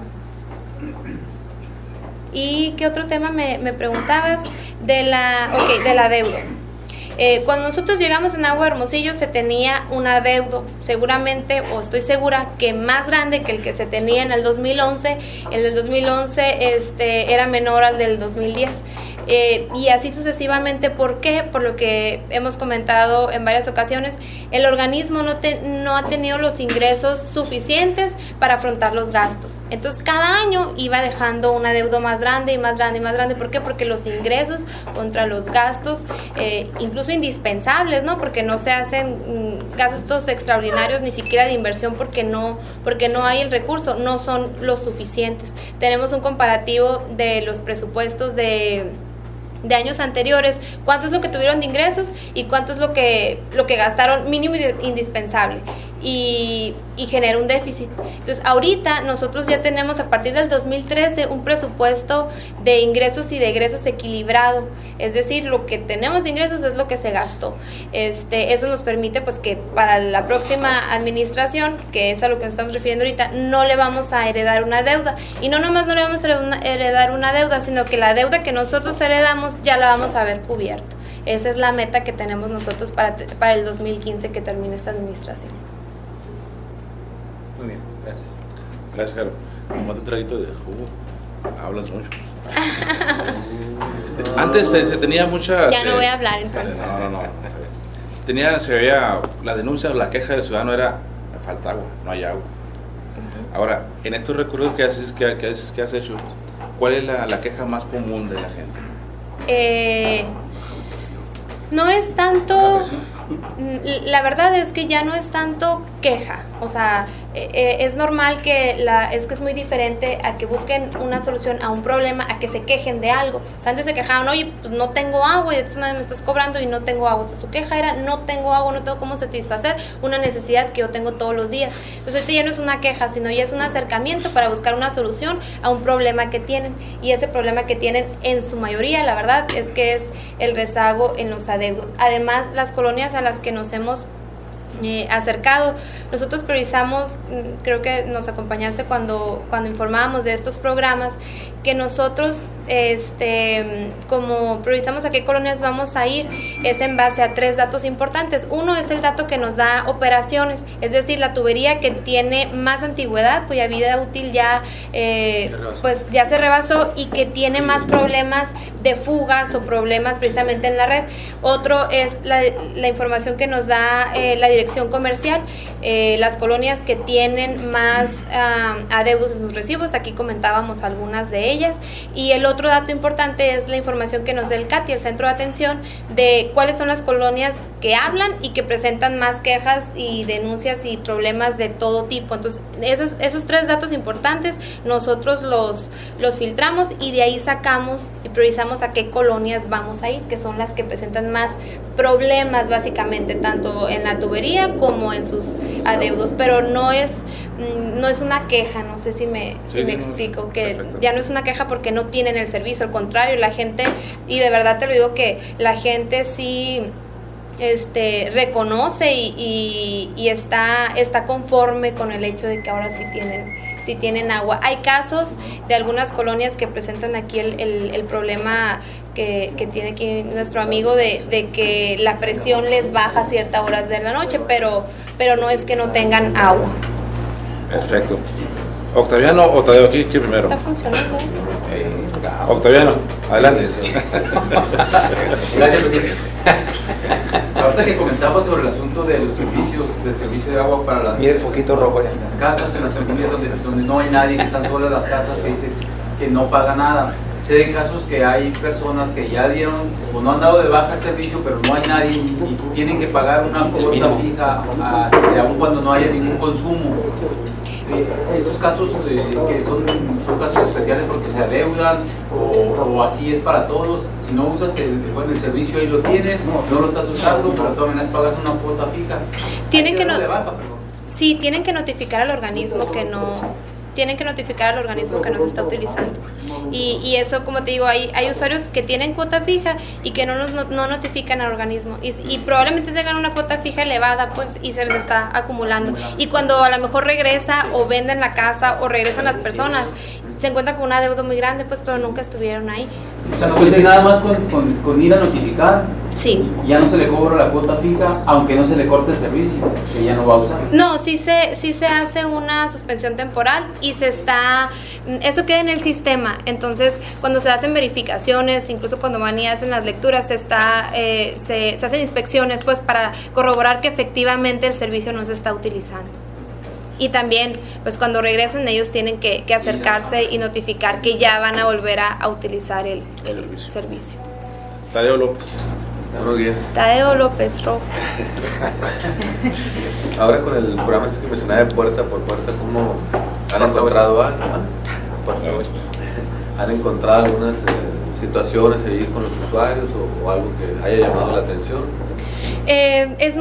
¿Y qué otro tema me preguntabas? De la deuda. Cuando nosotros llegamos en Agua Hermosillo se tenía un adeudo, seguramente, o estoy segura, que más grande que el que se tenía en el 2011. El del 2011 era menor al del 2010. Y así sucesivamente. ¿Por qué? Por lo que hemos comentado en varias ocasiones, el organismo no ha tenido los ingresos suficientes para afrontar los gastos. Entonces cada año iba dejando un adeudo más grande y más grande y más grande. ¿Por qué? Porque los ingresos contra los gastos, incluso indispensables, ¿no? Porque no se hacen gastos extraordinarios ni siquiera de inversión, porque no hay el recurso, no son los suficientes. Tenemos un comparativo de los presupuestos de años anteriores, cuánto es lo que tuvieron de ingresos y cuánto es lo que gastaron mínimo indispensable, y genera un déficit. Entonces ahorita nosotros ya tenemos, a partir del 2013, un presupuesto de ingresos y de egresos equilibrado, es decir, lo que tenemos de ingresos es lo que se gastó. Eso nos permite pues que para la próxima administración, que es a lo que nos estamos refiriendo ahorita, no le vamos a heredar una deuda, y no nomás no le vamos a heredar una deuda, sino que la deuda que nosotros heredamos ya la vamos a ver cubierto. Esa es la meta que tenemos nosotros para el 2015, que termine esta administración. Muy bien, gracias. Gracias, Jaro. Tomate un traguito de jugo. Hablas mucho. Antes se tenía muchas... Ya no voy a hablar entonces. No. Se veía la denuncia o la queja del ciudadano era: me falta agua, no hay agua. Ahora, en estos recursos que has hecho, ¿cuál es la queja más común de la gente? No es tanto, la verdad es que ya no es tanto queja, o sea, es normal que es muy diferente a que busquen una solución a un problema, a que se quejen de algo. O sea, antes se quejaban: oye, pues no tengo agua y entonces me estás cobrando y no tengo agua. O sea, su queja era: no tengo agua, no tengo cómo satisfacer una necesidad que yo tengo todos los días. Entonces esto ya no es una queja, sino ya es un acercamiento para buscar una solución a un problema que tienen, y ese problema que tienen en su mayoría, la verdad, es que es el rezago en los adeudos. Además, las colonias a las que nos hemos acercado, nosotros priorizamos, creo que nos acompañaste cuando informábamos de estos programas, que nosotros como priorizamos a qué colonias vamos a ir, es en base a 3 datos importantes. Uno es el dato que nos da operaciones, es decir, la tubería que tiene más antigüedad, cuya vida útil ya pues ya se rebasó, y que tiene más problemas de fugas o problemas precisamente en la red. Otro es la información que nos da la dirección comercial, las colonias que tienen más adeudos en sus recibos. Aquí comentábamos algunas de ellas. Y el otro dato importante es la información que nos da el CATI, el Centro de Atención, de cuáles son las colonias que hablan y que presentan más quejas y denuncias y problemas de todo tipo. Entonces, esos 3 datos importantes nosotros los filtramos, y de ahí sacamos y priorizamos a qué colonias vamos a ir, que son las que presentan más problemas, básicamente, tanto en la tubería como en sus adeudos, pero no es una queja, no sé si me explico, que perfecto. Ya no es una queja porque no tienen el servicio, al contrario, la gente, y de verdad te lo digo que la gente sí reconoce y está conforme con el hecho de que ahora sí tienen agua. Hay casos de algunas colonias que presentan aquí el problema que tiene aquí nuestro amigo de que la presión les baja a ciertas horas de la noche, pero no es que no tengan agua. Perfecto. Octaviano o Tadeo, aquí primero. ¿Está funcionando esto? Octaviano, adelante. Gracias, presidente. Ahorita que comentaba sobre el asunto de los servicios, del servicio de agua para las, el foquito rojo ya. Las casas, en las familias donde no hay nadie, que están solas las casas, que dicen que no paga nada. Sé de casos que hay personas que ya dieron o no han dado de baja el servicio, pero no hay nadie y tienen que pagar una cuota fija, aun cuando no haya ningún consumo. Esos casos que son casos especiales porque se adeudan o así es para todos. Si no usas el servicio ahí lo tienes, no lo estás usando, pero de todas maneras pagas una cuota fija. Tienen que notificar al organismo que no. Tienen que notificar al organismo que no se está utilizando. Y eso, como te digo, hay usuarios que tienen cuota fija y que no notifican al organismo. Y probablemente tengan una cuota fija elevada, pues, y se les está acumulando. Y cuando a lo mejor regresa o venden la casa o regresan las personas, se encuentran con una deuda muy grande, pues, pero nunca estuvieron ahí. O sea, no nada más con ir a notificar. Sí. Ya no se le cobra la cuota fija, aunque no se le corte el servicio, que ya no va a usar. No, sí se hace una suspensión temporal y eso queda en el sistema. Entonces, cuando se hacen verificaciones, incluso cuando van y hacen las lecturas, se hacen inspecciones, pues, para corroborar que efectivamente el servicio no se está utilizando. Y también, pues, cuando regresen ellos tienen que acercarse y notificar que ya van a volver a utilizar el servicio. Tadeo López. Buenos días. Tadeo López Rojo. Ahora con el programa que mencionaba de puerta por puerta, ¿cómo han encontrado ¿Han encontrado algunas situaciones ahí con los usuarios o algo que haya llamado la atención? Es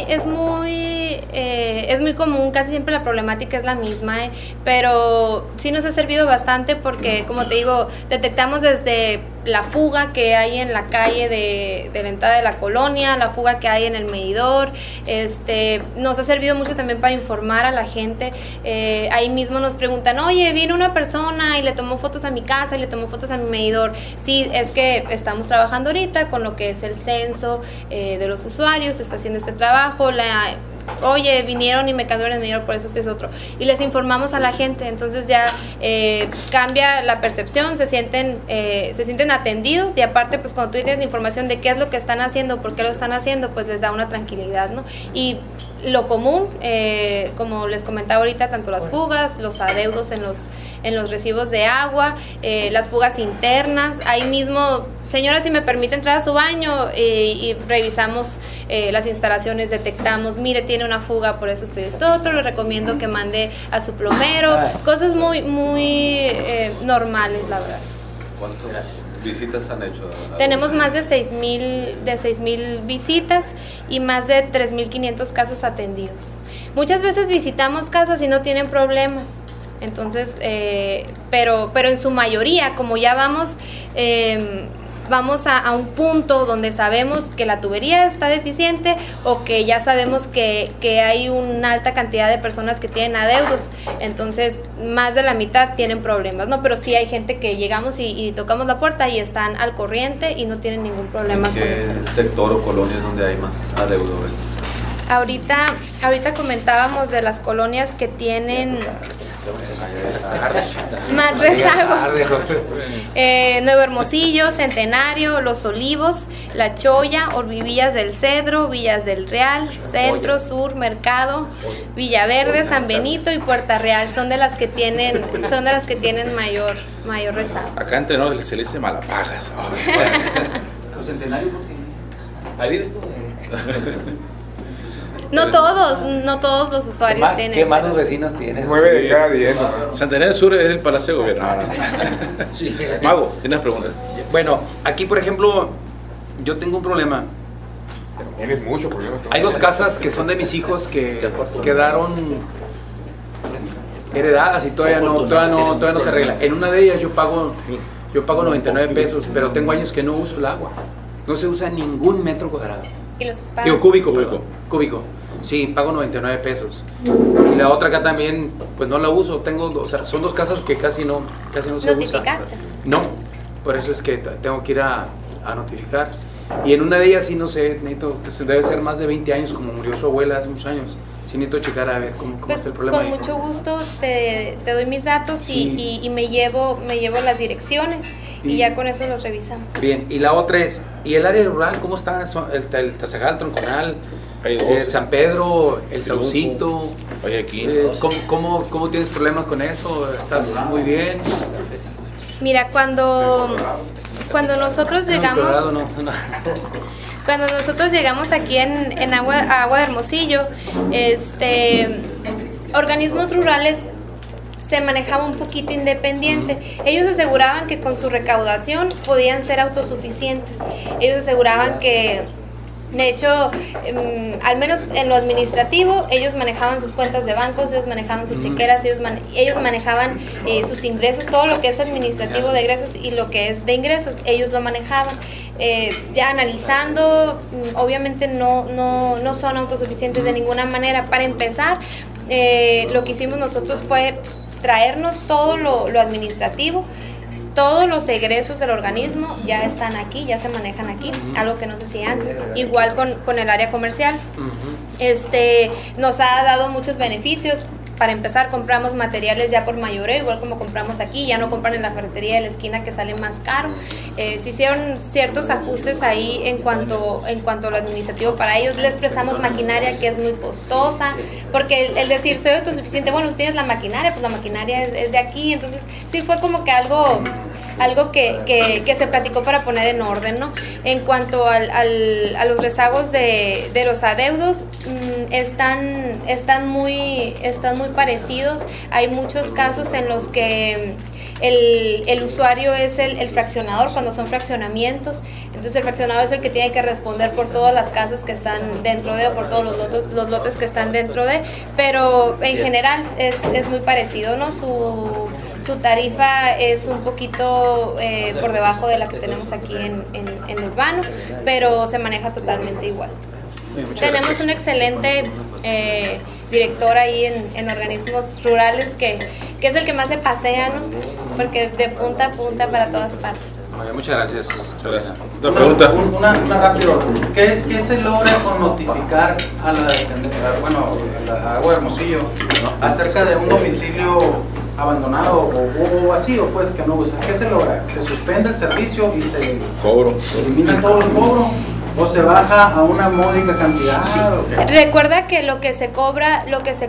muy común, casi siempre la problemática es la misma, pero sí nos ha servido bastante porque, como te digo, detectamos desde la fuga que hay en la calle de la entrada de la colonia, la fuga que hay en el medidor. Nos ha servido mucho también para informar a la gente. Ahí mismo nos preguntan, oye, vino una persona y le tomó fotos a mi casa y le tomó fotos a mi medidor. Sí, es que estamos trabajando ahorita con lo que es el censo de los usuarios, se está haciendo este trabajo, oye, vinieron y me cambiaron el medidor, por eso esto es otro. Y les informamos a la gente, entonces ya cambia la percepción, se sienten atendidos y aparte, pues cuando tú tienes la información de qué es lo que están haciendo, por qué lo están haciendo, pues les da una tranquilidad, ¿no? Y lo común, como les comentaba ahorita, tanto las fugas, los adeudos en los recibos de agua, las fugas internas, ahí mismo, señora, si me permite entrar a su baño, y revisamos las instalaciones, detectamos, mire, tiene una fuga, por eso esto otro, le recomiendo que mande a su plomero, cosas muy normales, la verdad. ¿Cuántas visitas han hecho? Tenemos más de 6,000 visitas y más de 3,500 casos atendidos. Muchas veces visitamos casas y no tienen problemas. Entonces, pero en su mayoría, como ya vamos a un punto donde sabemos que la tubería está deficiente o que ya sabemos que hay una alta cantidad de personas que tienen adeudos, entonces más de la mitad tienen problemas, ¿no? Pero sí hay gente que llegamos y tocamos la puerta y están al corriente y no tienen ningún problema con eso. ¿En qué sector o colonia es donde hay más adeudos? Ahorita comentábamos de las colonias que tienen más rezagos. Nuevo Hermosillo, Centenario, Los Olivos, La Choya, Orvivillas del Cedro, Villas del Real, Centro, Sur, Mercado, Villaverde, San Benito y Puerta Real son de las que tienen mayor rezago. Acá entre nosotros se le dice Malapagas. Los Centenarios, ¿por qué? Ahí vives tú. No todos los usuarios tienen. ¿Qué malos vecinos tienes? 9 de cada 10. Centenario Sur es el Palacio de Gobierno. Sí. Mago, ¿tienes preguntas? Bueno, aquí por ejemplo, yo tengo un problema Tienes mucho problema. Hay 2 casas que son de mis hijos que quedaron heredadas y todavía no se arregla. En una de ellas yo pago 99 pesos, pero tengo años que no uso el agua. No se usa ningún metro cuadrado. ¿Y los espacios? Digo, cúbico. Sí, pago 99 pesos. Y la otra acá también, pues no la uso. O sea, son 2 casas que casi no se usan. ¿Notificaste? No, por eso es que tengo que ir a notificar. Y en una de ellas sí, no sé, necesito, pues debe ser más de 20 años, como murió su abuela hace muchos años. Sí necesito checar a ver cómo pues, está el problema. Con mucho gusto te doy mis datos y me llevo las direcciones y ya con eso los revisamos. Bien, y la otra es, ¿y el área rural cómo está? El Tazagal, Tronconal, San Pedro, El Saucito. ¿Cómo tienes problemas con eso? ¿Estás muy bien? Mira, cuando nosotros llegamos... Cuando nosotros llegamos aquí en Agua de Hermosillo, organismos rurales se manejaba un poquito independiente. Ellos aseguraban que con su recaudación podían ser autosuficientes. Ellos aseguraban que, de hecho, al menos en lo administrativo, ellos manejaban sus cuentas de bancos, ellos manejaban sus chequeras, ellos manejaban sus ingresos, todo lo que es administrativo de egresos y lo que es de ingresos, ellos lo manejaban. Ya analizando, obviamente no son autosuficientes de ninguna manera. Para empezar, lo que hicimos nosotros fue traernos todo lo administrativo. Todos los egresos del organismo ya están aquí, ya se manejan aquí, algo que no se hacía antes. Igual con el área comercial. Nos ha dado muchos beneficios. Para empezar, compramos materiales ya por mayoreo, igual como compramos aquí, ya no compran en la ferretería de la esquina que sale más caro. Se hicieron ciertos ajustes ahí en cuanto a lo administrativo para ellos. Les prestamos maquinaria que es muy costosa, porque el decir soy autosuficiente, bueno, tú tienes la maquinaria, pues la maquinaria es de aquí. Entonces sí fue como que algo que se platicó para poner en orden, ¿no? En cuanto a los rezagos de los adeudos, están muy parecidos. Hay muchos casos en los que el usuario es el fraccionador cuando son fraccionamientos. Entonces el fraccionador es el que tiene que responder por todas las casas que están dentro de, o por todos los lotes que están dentro de, pero en general es muy parecido, ¿no? Su tarifa es un poquito por debajo de la que tenemos aquí en Urbano, pero se maneja totalmente igual. Tenemos un excelente director ahí en organismos rurales que es el que más se pasea, ¿no? Porque de punta a punta para todas partes. Muchas gracias. Otra pregunta. Una rápido. ¿Qué se logra con notificar a la Agua de Hermosillo acerca de un domicilio abandonado o vacío, pues, que no usa? ¿Qué se logra? ¿Se suspende el servicio y se elimina todo el cobro? ¿O se baja a una módica cantidad? Recuerda que lo que se cobra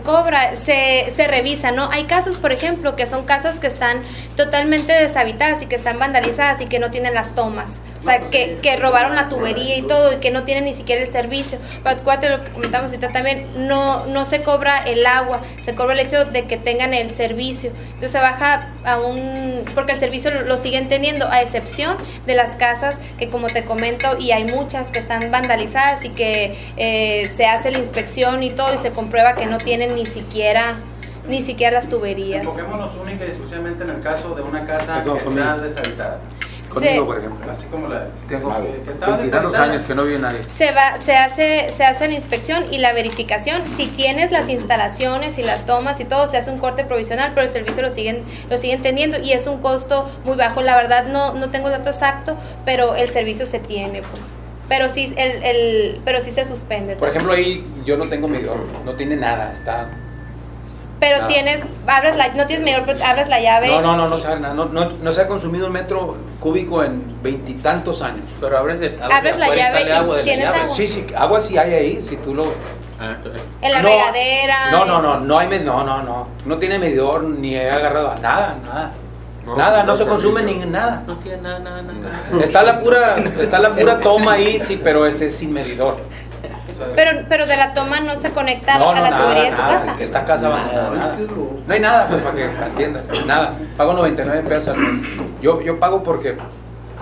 se revisa, ¿no? Hay casos, por ejemplo, que son casas que están totalmente deshabitadas y que están vandalizadas y que no tienen las tomas. O sea, que robaron la tubería y todo y que no tienen ni siquiera el servicio. Pero acuérdate lo que comentamos ahorita también, no se cobra el agua, se cobra el hecho de que tengan el servicio. Entonces se baja porque el servicio lo siguen teniendo, a excepción de las casas que, como te comento, y hay muchas que están vandalizadas y que se hace la inspección y todo y se comprueba que no tienen ni siquiera las tuberías. Enfoquémonos única y exclusivamente en el caso de una casa que está deshabitada. Conmigo, por ejemplo. Así como la tengo que estaba 22 años que no vive nadie. Se hace la inspección y la verificación. Si tienes las instalaciones y las tomas y todo, se hace un corte provisional, pero el servicio lo siguen teniendo y es un costo muy bajo. La verdad no tengo el dato exacto, pero el servicio se tiene, pues. Pero sí se suspende. Por ejemplo, ahí yo no tengo medidor, no tiene nada, está. Pero no tienes medidor, pero abres la llave. No se hace nada, no se ha consumido un metro cúbico en 20 y tantos años. Pero abres la llave y tienes agua. Sí, agua sí hay ahí, si tú lo. En la regadera. No hay medidor, no tiene medidor ni he agarrado nada. No se consume ni nada. No tiene nada. Está la pura toma ahí, sí, pero sin medidor. Pero de la toma no se conecta a la tubería de tu casa. Esta casa va nada. No hay nada, pues, para que entiendas. Nada. Pago 99 pesos al mes. Yo pago porque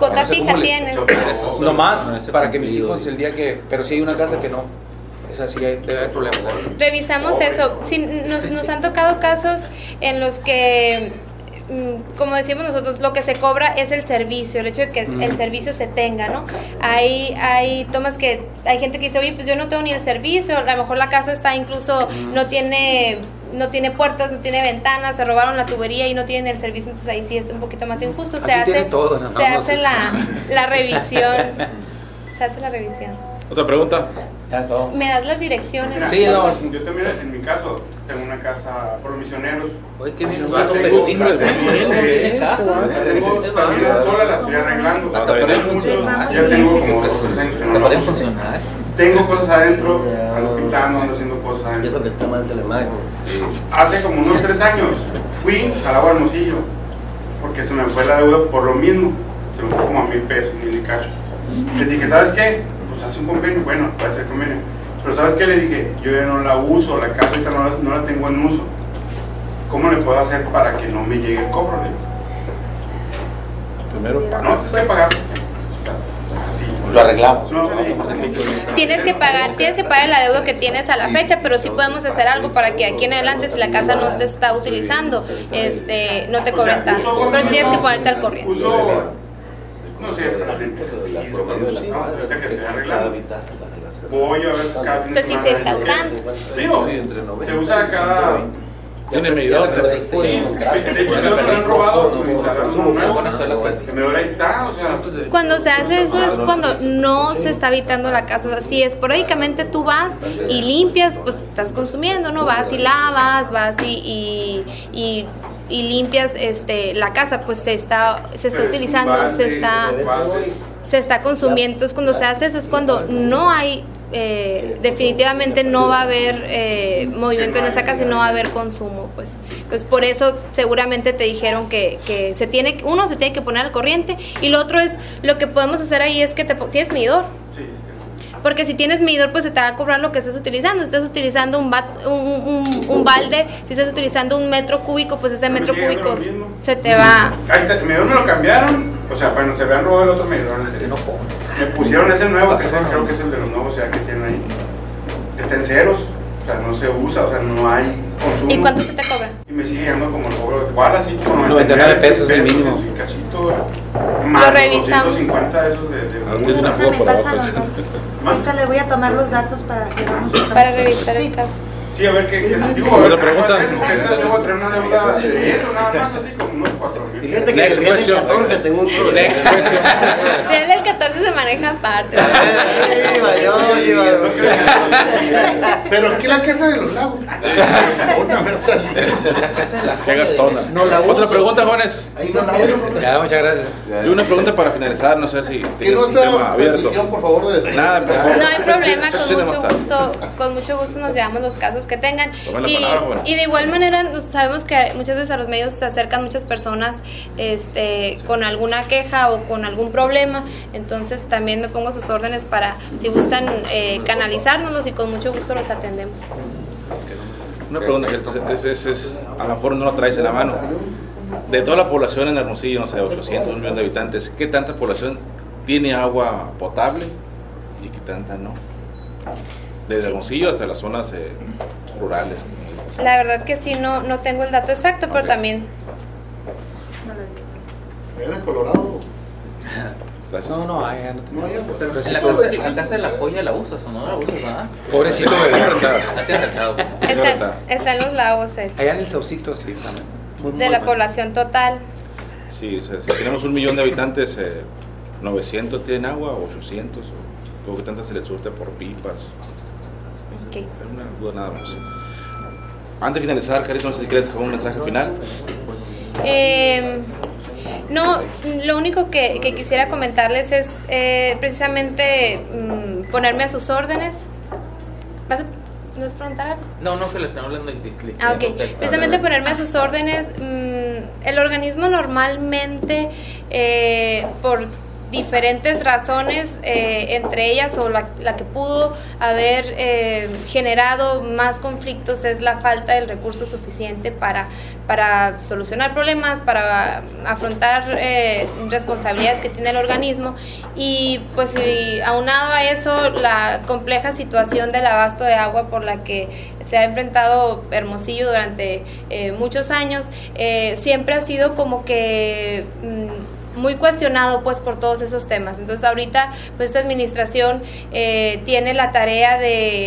cuota No sé fija cómo le- tienes. No más para que mis hijos el día que... Pero si hay una casa que no. Esa sí debe haber problemas. Revisamos eso. Sí, nos han tocado casos en los que, como decimos nosotros, lo que se cobra es el servicio, el hecho de que el servicio se tenga, ¿no? Hay tomas que hay gente que dice, oye, pues yo no tengo ni el servicio, a lo mejor la casa está incluso, no tiene puertas, no tiene ventanas, se robaron la tubería y no tienen el servicio, entonces ahí sí es un poquito más injusto. Se hace la revisión. Se hace la revisión. ¿Otra pregunta? ¿Me das las direcciones? Mira, Sí, no. yo también, en mi caso, tengo una casa por misioneros. Oye, qué bien, Yo los tengo periodistas tiene casa. tengo también sola, la estoy arreglando. No, está bien. Ya tengo como 3 años que no Se lo pueden uso. funcionar. Tengo cosas adentro, ando pintando, ando haciendo cosas Y adentro. eso que está mal de la imagen. Hace como unos 3 años fui al Agua Hermosillo porque se me fue la deuda por lo mismo. Se me fue como a 1,000 pesos, 1,000 y cacho. Les dije, ¿sabes qué? Pues hace un convenio. Bueno, puede ser convenio. Pero ¿sabes qué? Le dije, yo ya no la uso, la casa ahorita no la tengo en uso. ¿Cómo le puedo hacer para que no me llegue el cobro? Le digo. Primero, No, tienes que pagar. Sí. Lo arreglamos. No, Tienes que pagar el adeudo que tienes a la fecha, pero sí podemos hacer algo para que aquí en adelante, si la casa no te está utilizando, no te cobren tanto. Pero tienes que ponerte al corriente. Uso, no sé, ahorita que se está arreglando. Voy a ver cada fin de Entonces sí semana. se está usando. Digo, se usa cada... ¿tiene medidor? De hecho, yo se lo han robado, me instalaron uno nuevo. El medidor ahí está, o sea... Cuando se hace eso es cuando no se está habitando la casa. O sea, si esporádicamente tú vas y limpias, pues estás consumiendo, ¿no? Vas y lavas, vas y limpias la casa, pues se está utilizando, se está consumiendo. Entonces cuando se hace eso es cuando no hay, definitivamente no va a haber movimiento en esa casa y no va a haber consumo, pues. Entonces por eso seguramente te dijeron que se tiene que poner al corriente, y lo otro es, lo que podemos hacer ahí es que tienes medidor. Porque si tienes medidor, pues se te va a cobrar lo que estés utilizando. Si estás utilizando un balde, si estás utilizando un metro cúbico, pues ese metro cúbico se te va. Ahí está, el medidor me lo cambiaron, o sea, bueno, se habían robado el otro medidor. Me pusieron ese nuevo, que creo que es el de los nuevos, o sea, que tienen ahí. Está en ceros, o sea, no se usa, o sea, no hay consumo. ¿Y cuánto se te cobra? Y me sigue dando como el cobro, igual así como 99 pesos el mínimo. Y cachito, más Lo revisamos. 250 esos de una Se me pasan los datos. Ahorita le voy a tomar los datos para que vamos a Para revisar el caso. Sí, a ver qué digo, a ver, pregunta. Debo traer una deuda de eso, nada más, así como unos 4,000. Fíjate que el viernes 14 tengo un problema. Real del 14 se maneja aparte. Pero aquí la casa de los lagos. Una vez salí. La casa de la Qué gastona. No la Otra uso. pregunta, jóvenes. Ya, muchas gracias. Y una pregunta para finalizar, no sé si Que tienes no un sea tema abierto. petición, por favor, de... Nada, por favor. No hay problema, Sí, con mucho gusto nos llevamos los casos que tengan. Tomen la palabra, joven. Y de igual manera sabemos que muchas veces a los medios se acercan muchas personas con alguna queja o con algún problema, entonces también me pongo a sus órdenes para, si gustan, canalizárnoslos, y con mucho gusto los atendemos. Una pregunta que a lo mejor no la traes en la mano. De toda la población en Hermosillo, no sé, 800, 1 millón de habitantes, ¿qué tanta población tiene agua potable y qué tanta no? Desde Hermosillo hasta las zonas rurales. La verdad que sí, no tengo el dato exacto, pero también... Era en Colorado. Gracias. No hay agua. La casa de la joya la usas o no la usas, ¿verdad? Pobrecito bebé. Ya te han retado. Está en los lagos Allá en el Saucito sí también. de la población total. Sí, o sea, si tenemos 1 millón de habitantes, 900 tienen agua, 800, o creo que tantas se les surte por pipas. Okay. Una duda nada más. Antes de finalizar, Carito, no sé si quieres dejar un mensaje final. No, lo único que quisiera comentarles es precisamente ponerme a sus órdenes. ¿No es preguntar algo? No, que le estamos hablando de ok. Precisamente ponerme a sus órdenes. El organismo normalmente, por diferentes razones, entre ellas o la que pudo haber generado más conflictos es la falta del recurso suficiente para solucionar problemas, para afrontar responsabilidades que tiene el organismo, y pues aunado a eso la compleja situación del abasto de agua por la que se ha enfrentado Hermosillo durante muchos años, siempre ha sido como que muy cuestionado pues por todos esos temas. Entonces ahorita pues esta administración tiene la tarea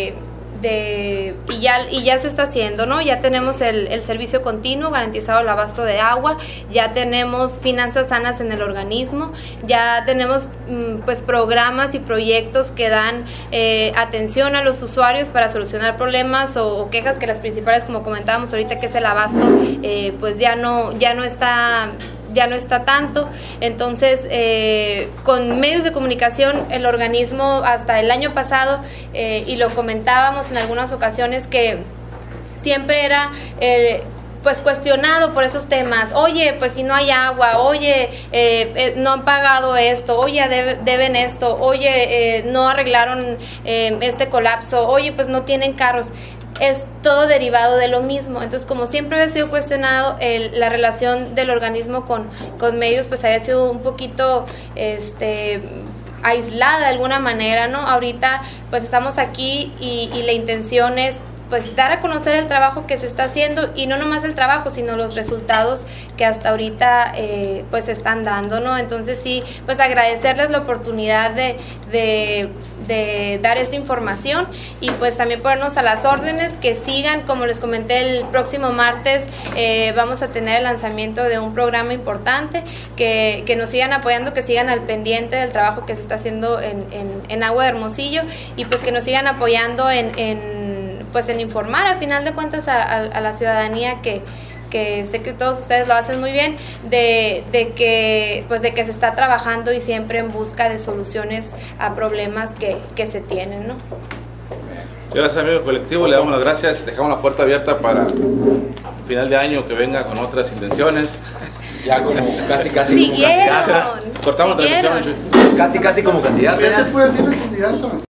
y ya se está haciendo, ¿no? Ya tenemos el servicio continuo, garantizado el abasto de agua, ya tenemos finanzas sanas en el organismo, ya tenemos pues programas y proyectos que dan atención a los usuarios para solucionar problemas o quejas, que las principales, como comentábamos ahorita, que es el abasto, pues ya no está tanto. Entonces, con medios de comunicación, el organismo hasta el año pasado, y lo comentábamos en algunas ocasiones, que siempre era pues cuestionado por esos temas. Oye, pues si no hay agua, oye, no han pagado esto, oye, deben esto, oye, no arreglaron este colapso, oye, pues no tienen carros. Es todo derivado de lo mismo. Entonces, como siempre había sido cuestionado, la relación del organismo con medios pues había sido un poquito aislada de alguna manera, ¿no? Ahorita pues estamos aquí y la intención es pues dar a conocer el trabajo que se está haciendo, y no nomás el trabajo, sino los resultados que hasta ahorita pues se están dando, ¿no? Entonces sí, pues agradecerles la oportunidad de dar esta información, y pues también ponernos a las órdenes, que sigan, como les comenté, el próximo martes vamos a tener el lanzamiento de un programa importante, que nos sigan apoyando, que sigan al pendiente del trabajo que se está haciendo en Agua de Hermosillo, y pues que nos sigan apoyando en informar al final de cuentas a la ciudadanía, que sé que todos ustedes lo hacen muy bien, de que se está trabajando y siempre en busca de soluciones a problemas que se tienen, ¿no? Gracias, amigo colectivo, le damos las gracias, dejamos la puerta abierta para final de año que venga con otras intenciones. Ya como casi siguieron, cortamos la transmisión. Casi como candidato. ¿Qué te puede decir el candidato?